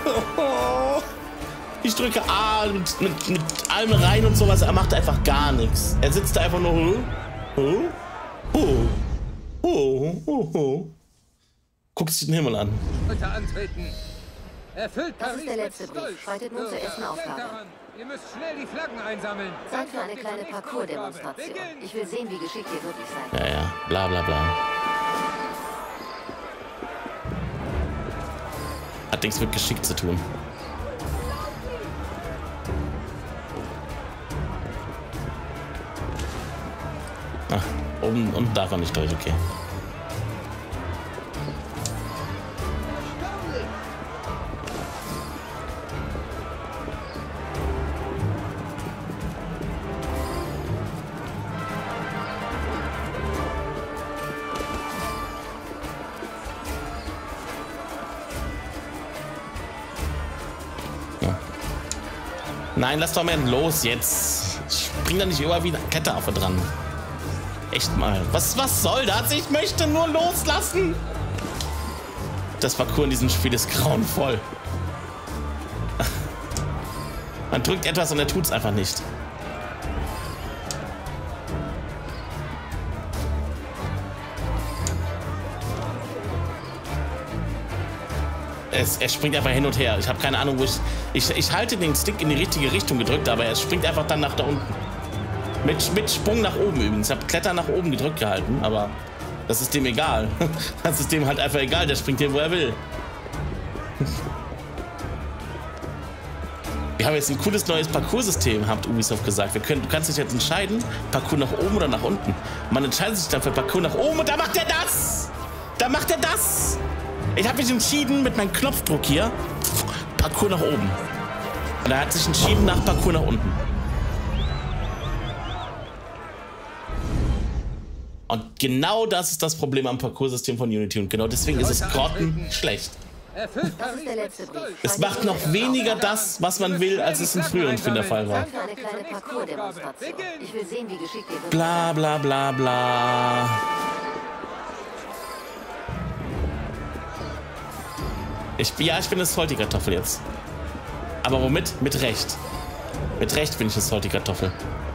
Ich drücke A mit allem rein und sowas. Er macht einfach gar nichts. Er sitzt da einfach nur. Guckt sich den Himmel an. Heute antreten. Erfüllt Das Paris ist der letzte mit Brief. Stolz. Schreitet nun zur ersten Denkt Aufgabe. daran, ihr müsst schnell die Flaggen einsammeln. Zeit für eine kleine Parcours-Demonstration. Ich will sehen, wie geschickt ihr wirklich seid. Ja, ja, bla bla bla. Hat nichts mit geschickt zu tun. Ach, oben und darf er nicht durch, okay. Nein, lass doch mal los jetzt. Spring da nicht überall wie eine Kletteraffe dran. Echt mal. Was soll das? Ich möchte nur loslassen. Das Parcours in diesem Spiel ist grauenvoll. Man drückt etwas und er tut es einfach nicht. Er springt einfach hin und her. Ich habe keine Ahnung, wo ich halte den Stick in die richtige Richtung gedrückt, aber er springt einfach dann nach da unten. Mit Sprung nach oben übrigens. Ich habe Kletter nach oben gedrückt gehalten, aber das ist dem egal. Das ist dem halt einfach egal. Der springt hier, wo er will. Wir haben jetzt ein cooles neues Parcours-System, hat Ubisoft gesagt. Du kannst dich jetzt entscheiden, Parcours nach oben oder nach unten. Man entscheidet sich dann für Parcours nach oben und da macht er das! Da macht er das! Ich habe mich entschieden mit meinem Knopfdruck hier, Parcours nach oben. Und er hat sich entschieden nach Parcours nach unten. Und genau das ist das Problem am Parcours-System von Unity. Und genau deswegen ist es grottenschlecht. Erfüllt Das ist Paris der mit letzte Brief. Stolz. Es macht noch weniger das, was man will, als es in früheren Film der Fall war. Für eine kleine Parcours-Demonstration. Ich will sehen, wie geschickt ihr Bla bla bla bla. Ich bin eine Salty-Kartoffel jetzt. Aber womit? Mit Recht. Mit Recht bin ich eine Salty-Kartoffel.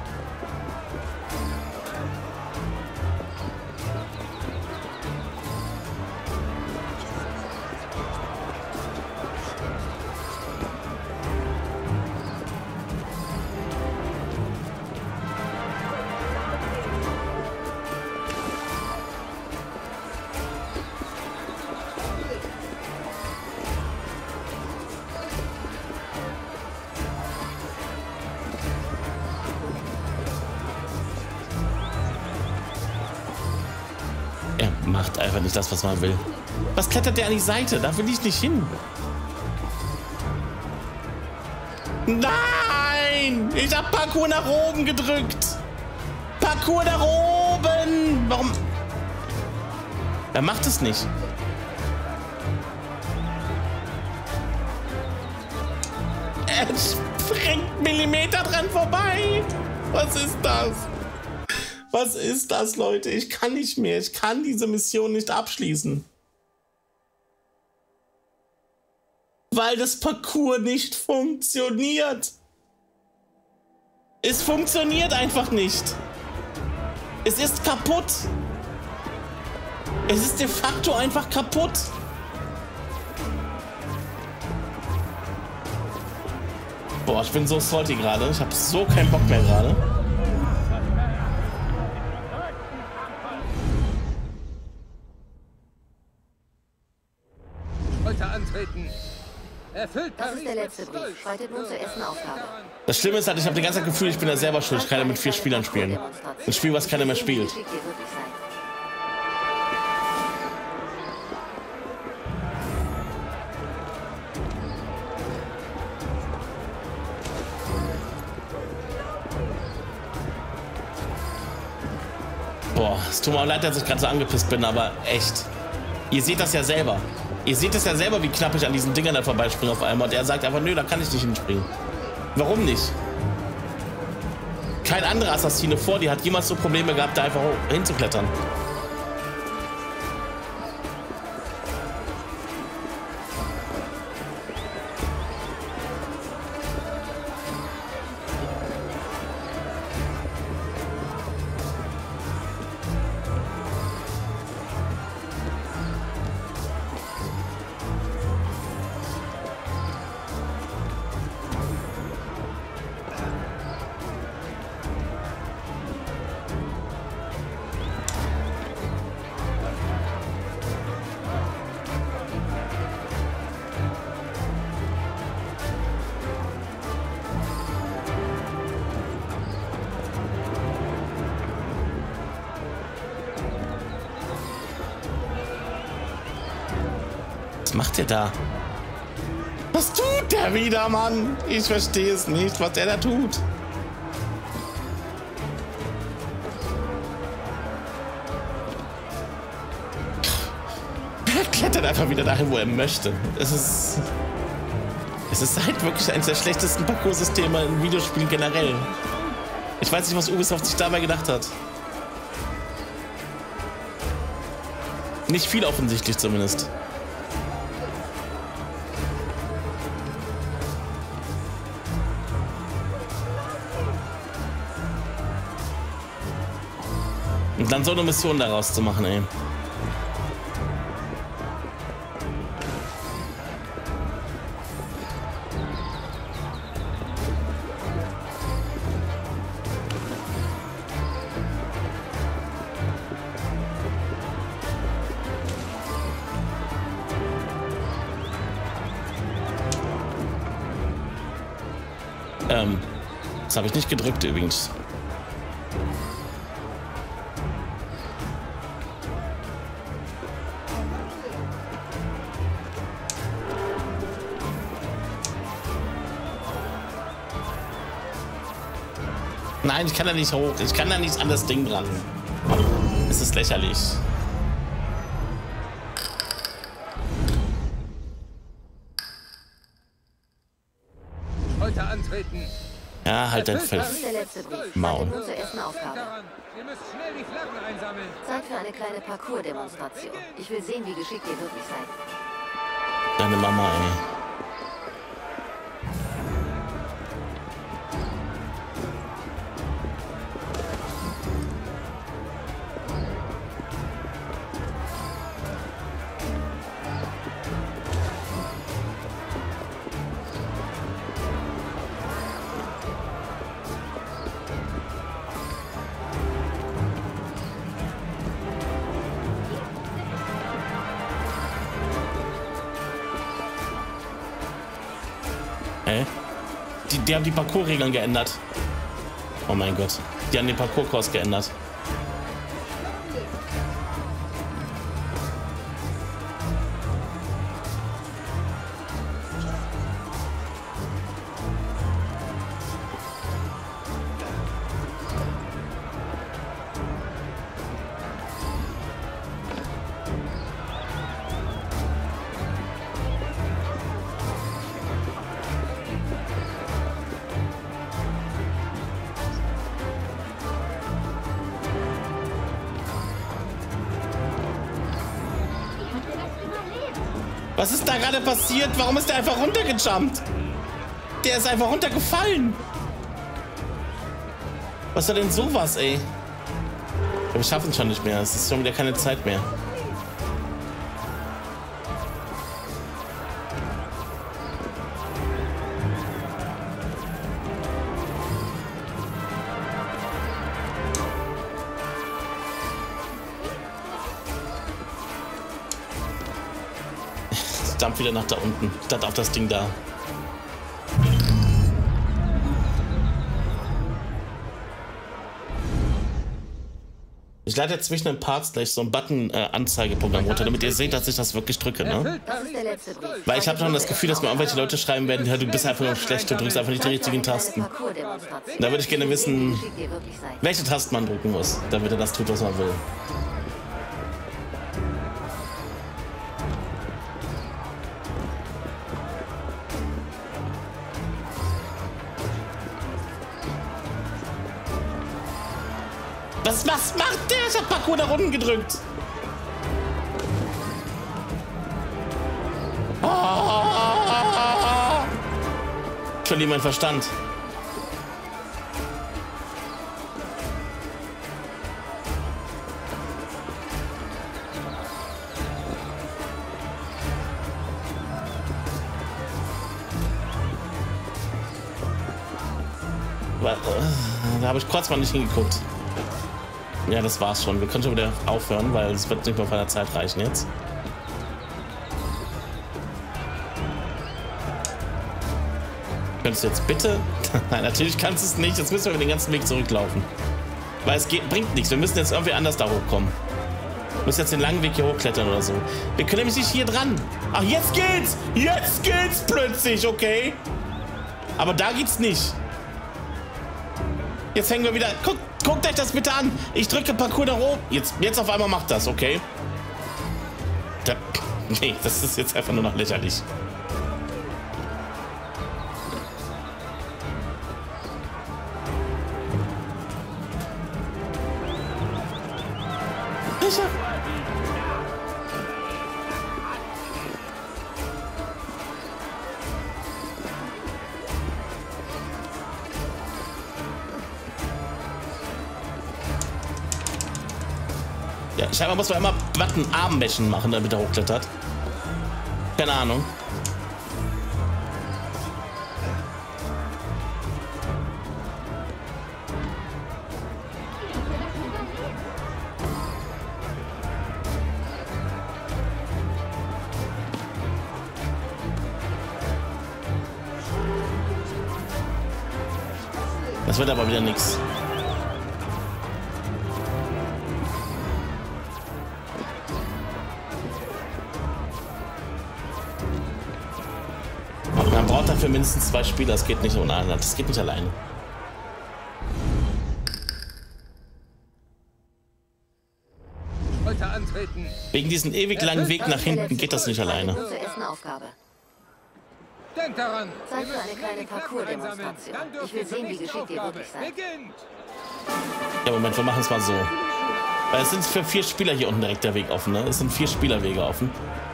Er macht einfach nicht das, was man will. Was klettert der an die Seite? Da will ich nicht hin. Nein! Ich hab Parkour nach oben gedrückt. Parkour nach oben! Warum? Er macht es nicht. Er springt Millimeter dran vorbei. Was ist das? Was ist das, Leute? Ich kann nicht mehr. Ich kann diese Mission nicht abschließen. Weil das Parcours nicht funktioniert. Es funktioniert einfach nicht. Es ist kaputt. Es ist de facto einfach kaputt. Boah, ich bin so salty gerade. Ich habe so keinen Bock mehr gerade. Heute antreten. Erfüllt Das Paris ist der mit letzte Stolz. Brief. Schreitet nun zur ersten Aufgabe. Das Schlimme ist halt, ich habe die ganze Zeit Gefühl, ich bin da selber schuld. Ich kann ja mit 4 Spielern spielen. Ein Spiel, was keiner mehr spielt. Wie geschickt ihr wirklich seid. Boah, es tut mir auch leid, dass ich gerade so angepisst bin, aber echt. Ihr seht das ja selber. Ihr seht es ja selber, wie knapp ich an diesen Dingern da vorbeispringe auf einmal. Und er sagt einfach, nö, da kann ich nicht hinspringen. Warum nicht? Kein anderer Assassine vor dir hat jemals so Probleme gehabt, da einfach hinzuklettern. Was macht der da? Was tut der wieder, Mann? Ich verstehe es nicht, was der da tut. Er klettert einfach wieder dahin, wo er möchte. Es ist halt wirklich eines der schlechtesten Parcours-Systeme in Videospielen generell. Ich weiß nicht, was Ubisoft sich dabei gedacht hat. Nicht viel offensichtlich zumindest. Und dann so eine Mission daraus zu machen, ey. Das habe ich nicht gedrückt übrigens. Nein, ich kann da nicht hoch. Ich kann da nicht an das Ding dran. Es ist lächerlich. antreten. Ja, halt dein Erfüllt Fell. Das ist der letzte Brief. Maul. Nun zur ersten Denkt Aufgabe. daran, ihr müsst schnell die Flaggen einsammeln. Zeit für eine kleine Parcours-Demonstration. Ich will sehen, wie geschickt ihr wirklich seid. Deine Mama, ey. Die haben die Parcours-Regeln geändert. Oh mein Gott. Die haben den Parcours-Kurs geändert. Was ist da gerade passiert? Warum ist der einfach runtergejumpt? Der ist einfach runtergefallen. Was soll denn sowas, ey? Wir schaffen es schon nicht mehr. Es ist schon wieder keine Zeit mehr. Dampf wieder nach da unten, statt auf das Ding da. Ich lade jetzt zwischen den Parts gleich so ein Button-Anzeigeprogramm runter, damit ihr seht, dass ich das wirklich drücke, ne? Das ist der letzte Brief. Weil ich habe schon das Gefühl, dass mir irgendwelche Leute schreiben werden, ja, du bist einfach nur schlecht, du drückst einfach nicht die richtigen Tasten. Da würde ich gerne wissen, welche Tasten man drücken muss, damit er das tut, was man will. Was macht der? Ich hab Parcours nach unten gedrückt. Ich verliere meinen Verstand. Da habe ich kurz mal nicht hingeguckt. Ja, das war's schon. Wir können schon wieder aufhören, weil es wird nicht mehr von der Zeit reichen jetzt. Könntest du jetzt bitte? Nein, natürlich kannst du es nicht. Jetzt müssen wir den ganzen Weg zurücklaufen. Weil es bringt nichts. Wir müssen jetzt irgendwie anders da hochkommen. Wir müssen jetzt den langen Weg hier hochklettern oder so. Wir können nämlich nicht hier dran. Ach, jetzt geht's! Jetzt geht's plötzlich, okay? Aber da geht's nicht. Jetzt hängen wir wieder... Guckt euch das bitte an. Ich drücke Parcours nach oben. Jetzt auf einmal macht das, okay? Nee, das ist jetzt einfach nur noch lächerlich. Ja, scheinbar muss man immer Button-Armbäschen machen, damit er hochklettert. Keine Ahnung. Das wird aber wieder nichts. Man braucht dafür mindestens 2 Spieler. Das geht nicht ohne einen. Das geht nicht alleine. Heute antreten. Wegen diesem ewig langen Weg nach hinten geht das nicht alleine. Zur ersten Aufgabe. Denkt daran, Zeit ihr für müsst eine schnell kleine die Flaggen Parcours-Demonstration. einsammeln. Dann dürft Ich will ihr zur sehen, wie nächsten geschickt ihr Aufgabe. wirklich seid. Beginnt! Ja, Moment, wir machen es mal so. Weil es sind für 4 Spieler hier unten direkt der Weg offen, ne? Es sind 4 Spielerwege offen.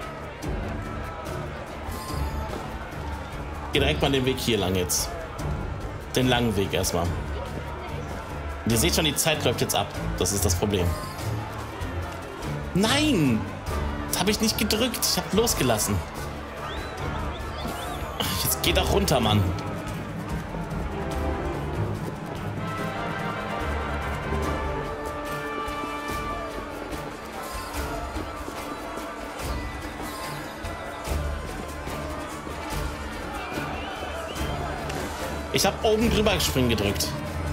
Geh direkt mal den Weg hier lang jetzt. Den langen Weg erstmal. Und ihr seht schon, die Zeit läuft jetzt ab. Das ist das Problem. Nein! Das habe ich nicht gedrückt. Ich habe losgelassen. Jetzt geh doch runter, Mann. Ich habe oben drüber springen gedrückt.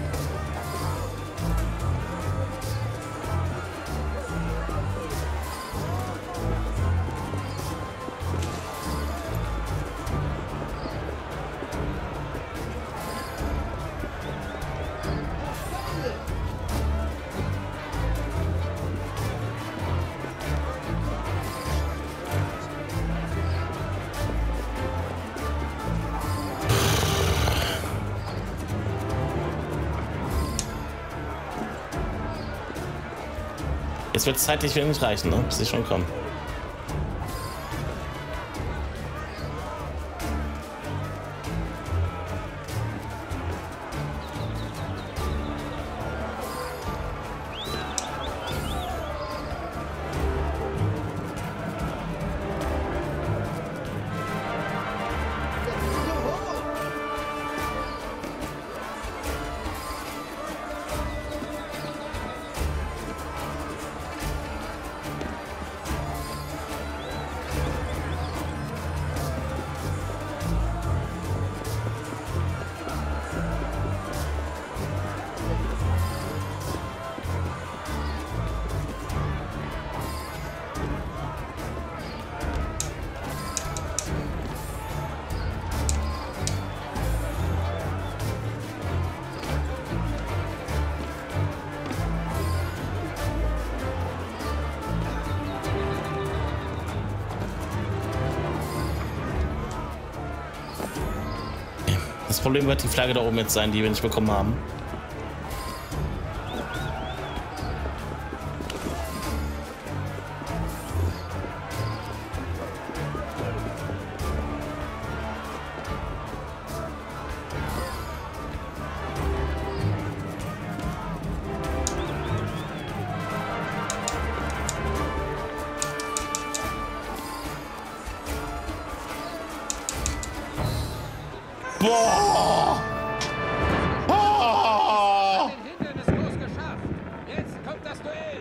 Jetzt wird es zeitlich wieder nicht reichen, ne? Bis ich schon kommen. Das Problem wird die Flagge da oben jetzt sein, die wir nicht bekommen haben. Boah! Ah! Den Hinderniskurs geschafft. Jetzt kommt das Duell.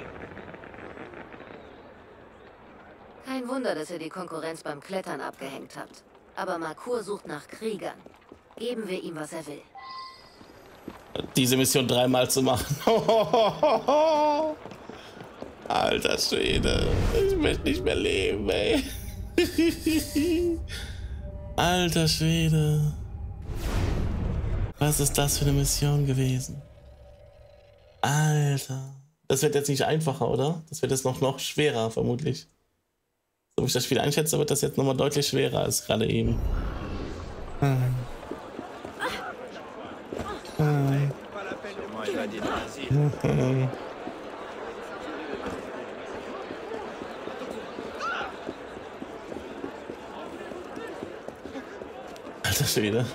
Kein Wunder, dass ihr die Konkurrenz beim Klettern abgehängt habt. Aber Markur sucht nach Kriegern. Geben wir ihm, was er will. Diese Mission 3-mal zu machen. Alter Schwede. Ich möchte nicht mehr leben, ey. Alter Schwede. Was ist das für eine Mission gewesen? Alter. Das wird jetzt nicht einfacher, oder? Das wird jetzt noch schwerer, vermutlich. So wie ich das Spiel einschätze, wird das jetzt nochmal deutlich schwerer als gerade eben. Alter Schwede.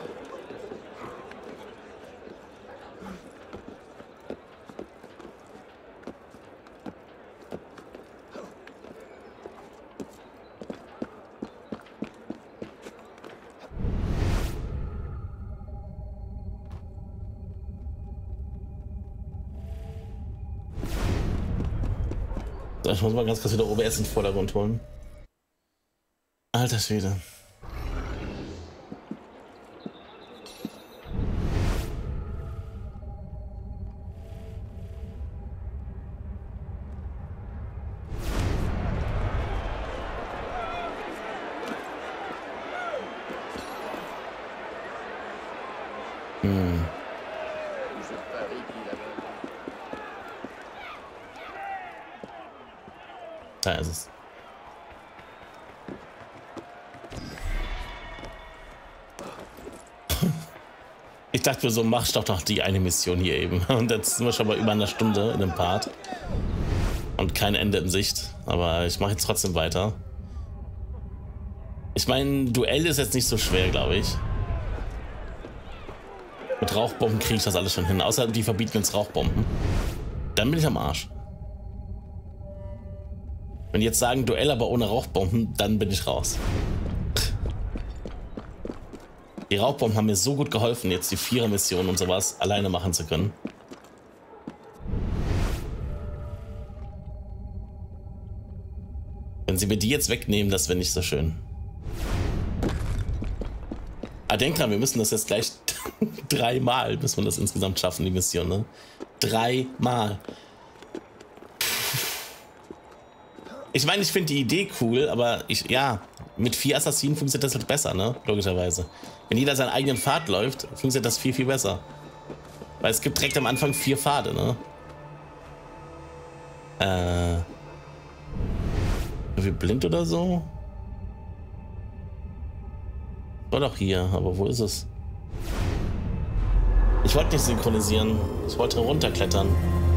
So, ich muss mal ganz kurz wieder OBS in den Vordergrund holen. Alter Schwede. Da ist es. dachte mir so, mach doch die eine Mission hier eben. Und jetzt sind wir schon mal über einer Stunde in dem Part. Und kein Ende in Sicht. Aber ich mache jetzt trotzdem weiter. Ich meine, Duell ist jetzt nicht so schwer, glaube ich. Mit Rauchbomben kriege ich das alles schon hin. Außer die verbieten jetzt Rauchbomben. Dann bin ich am Arsch. Wenn die jetzt sagen Duell, aber ohne Rauchbomben, dann bin ich raus. Die Rauchbomben haben mir so gut geholfen, jetzt die 4er-Mission und sowas alleine machen zu können. Wenn sie mir die jetzt wegnehmen, das wäre nicht so schön. Aber denk dran, wir müssen das jetzt gleich 3 Mal, bis wir das insgesamt schaffen, die Mission, ne? 3 Mal. Ich meine, ich finde die Idee cool, aber ja, mit 4 Assassinen funktioniert das halt besser, ne? Logischerweise. Wenn jeder seinen eigenen Pfad läuft, funktioniert das viel, viel besser. Weil es gibt direkt am Anfang 4 Pfade, ne? Wie blind oder so? War doch hier, aber wo ist es? Ich wollte nicht synchronisieren. Ich wollte runterklettern.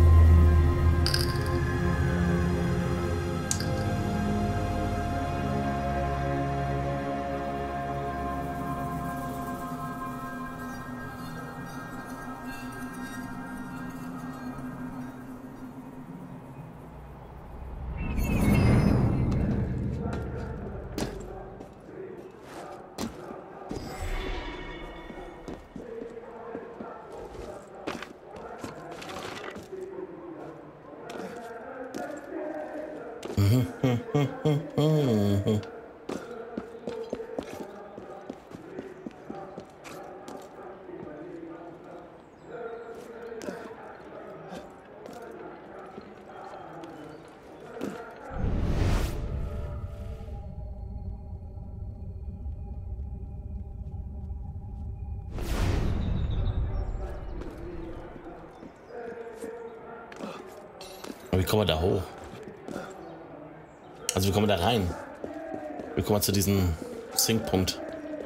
Wie kommen wir da hoch? Also wie kommen wir da rein? Wie kommen wir zu diesem Sinkpunkt?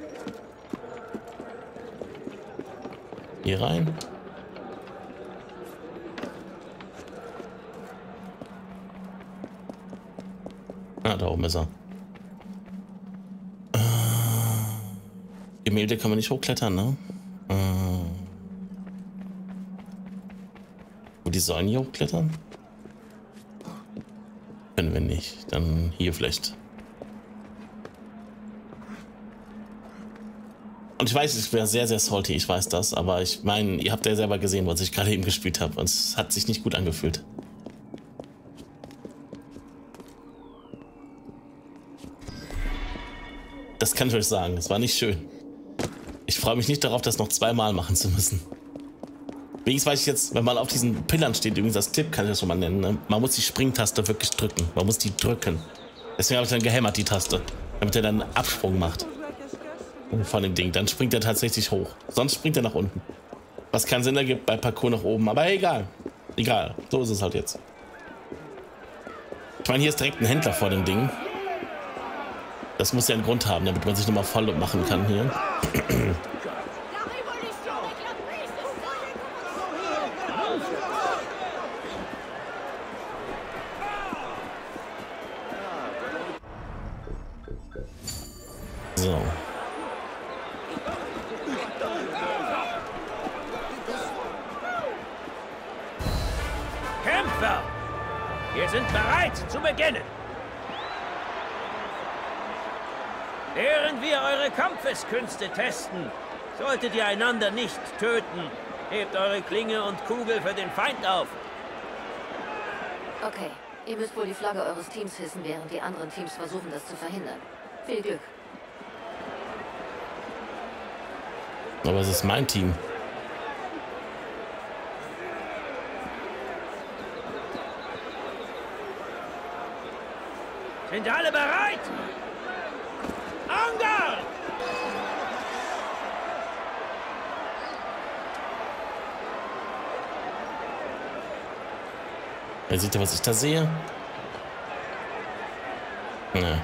Hier rein? Ah, da oben ist er. Gemälde kann man nicht hochklettern, ne? Wo die Säulen hier hochklettern? Können wir nicht. Dann hier vielleicht. Und ich weiß, ich wäre sehr, sehr salty, ich weiß das, aber ich meine, ihr habt ja selber gesehen, was ich gerade eben gespielt habe und es hat sich nicht gut angefühlt. Das kann ich euch sagen, es war nicht schön. Ich freue mich nicht darauf, das noch 2-mal machen zu müssen. Wenigstens weiß ich jetzt, wenn man auf diesen Pillern steht, übrigens das Tipp kann ich das schon mal nennen, ne? Man muss die Springtaste wirklich drücken. Man muss die drücken. Deswegen habe ich dann gehämmert, die Taste. Damit er dann einen Absprung macht. Von dem Ding. Dann springt er tatsächlich hoch. Sonst springt er nach unten. Was keinen Sinn ergibt bei Parcours nach oben. Aber egal. Egal. So ist es halt jetzt. Ich meine, hier ist direkt ein Händler vor dem Ding. Das muss ja einen Grund haben, damit man sich nochmal voll machen kann hier. So. Kämpfer! Wir sind bereit zu beginnen! Während wir eure Kampfeskünste testen, solltet ihr einander nicht töten. Hebt eure Klinge und Kugel für den Feind auf. Okay, ihr müsst wohl die Flagge eures Teams hissen, während die anderen Teams versuchen, das zu verhindern. Viel Glück. Aber es ist mein Team. Sind alle bereit? Angar! Wer sieht ja, was ich da sehe? Ne.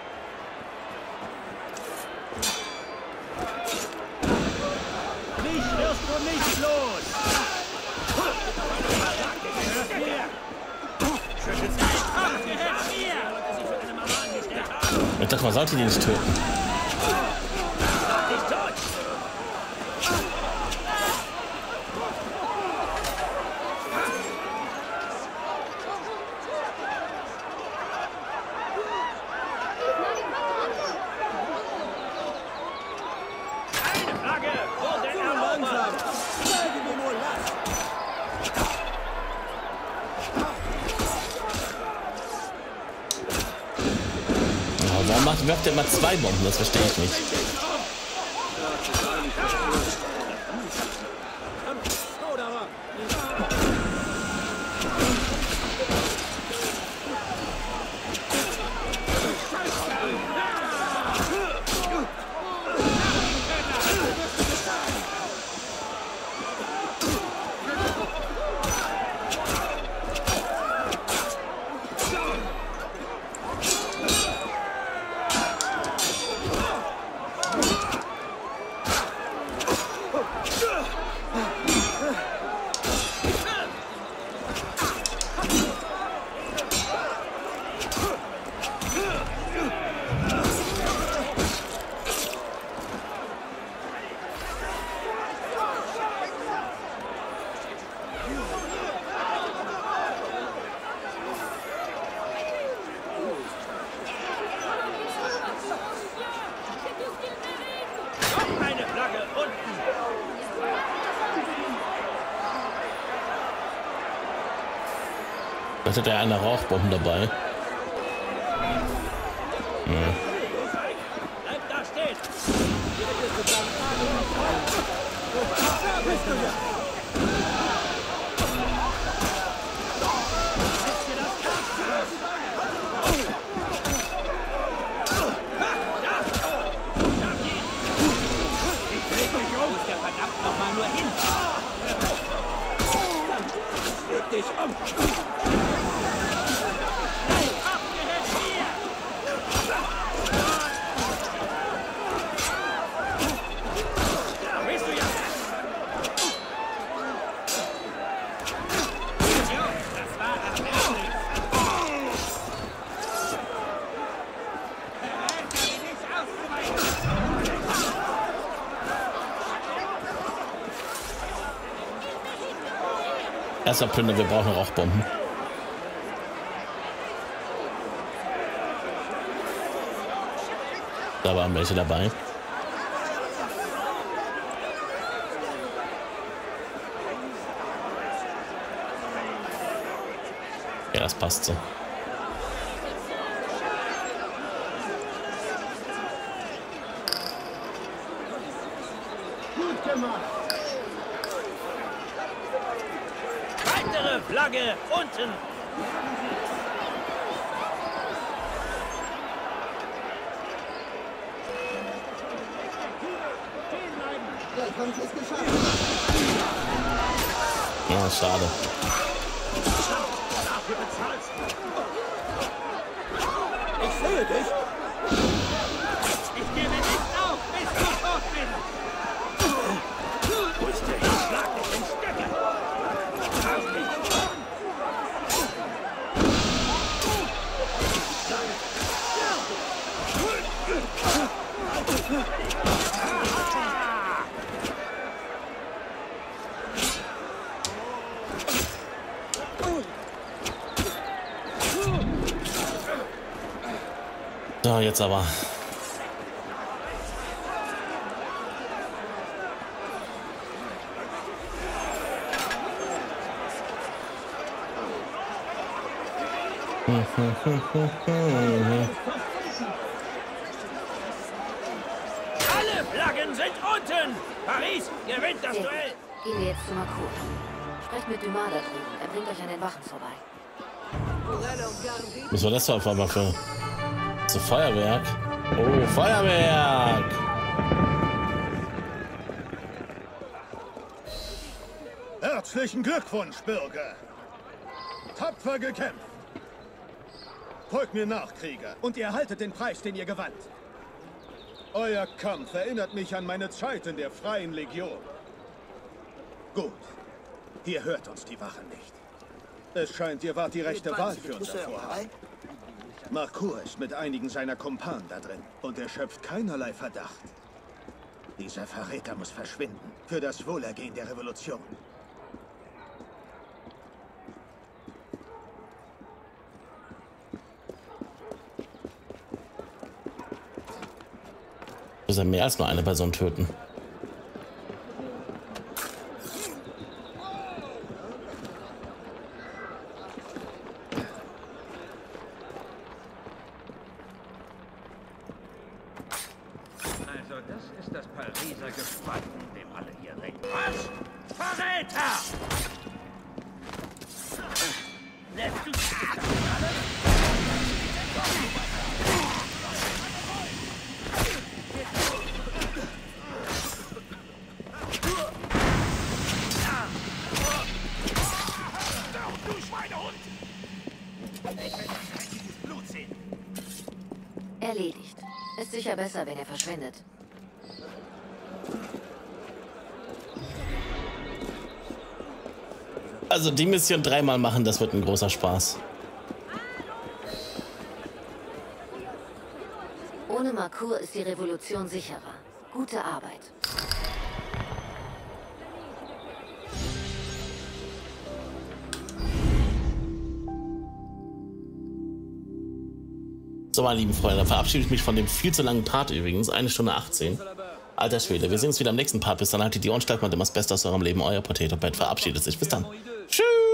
Nicht Ich dachte, man sollte die nicht töten. Nicht tot! Eine Flagge! Wo denn erobert? Warum werft ihr immer 2 Bomben? Das verstehe ich nicht. Eine Flagge unten! Da hat er eine Rauchbomben dabei. Bleib da stehen! Erstmal Plünder, wir brauchen Rauchbomben. Da waren welche dabei. Ja, das passt so. Weitere Flagge unten! Ja, schade. Ich sehe dich! Ich gebe nicht auf, bis du tot bist! Wo ist der? Schlag dich in Stücke! Auf dich! So, jetzt aber. Alle Flaggen sind unten! Paris gewinnt das Duell! Gehen wir jetzt zu Marco. Sprecht mit Dumas da drüben. Er bringt euch an den Wachen vorbei. Was war das für auf einmal für? So Feuerwerk? Oh, Feuerwerk! Herzlichen Glückwunsch, Bürger! Tapfer gekämpft! Folgt mir nach, Krieger, und ihr erhaltet den Preis, den ihr gewannt. Euer Kampf erinnert mich an meine Zeit in der Freien Legion. Gut, hier hört uns die Wache nicht. Es scheint, ihr wart die rechte Wahl für unser Vorhaben. Marcour ist mit einigen seiner Kumpanen da drin und er schöpft keinerlei Verdacht. Dieser Verräter muss verschwinden, für das Wohlergehen der Revolution. Muss er mehr als nur eine Person töten. Also das ist das Pariser Gespann, dem alle hier denken. Was? Verräter! Lässt du dich alle? Du Schweinehund! Ich will dieses Blut sehen. Erledigt. Ist sicher besser, wenn er verschwindet. Also die Mission 3-mal machen, das wird ein großer Spaß. Ohne Marcour ist die Revolution sicherer. Gute Arbeit. So, meine lieben Freunde, dann verabschiede ich mich von dem viel zu langen Part übrigens. 1 Stunde 18. Alter Schwede, wir sehen uns wieder am nächsten Part. Bis dann, haltet die Ohren steif und immer das Beste aus eurem Leben. Euer Potato Pet verabschiedet sich. Bis dann. Tschüss.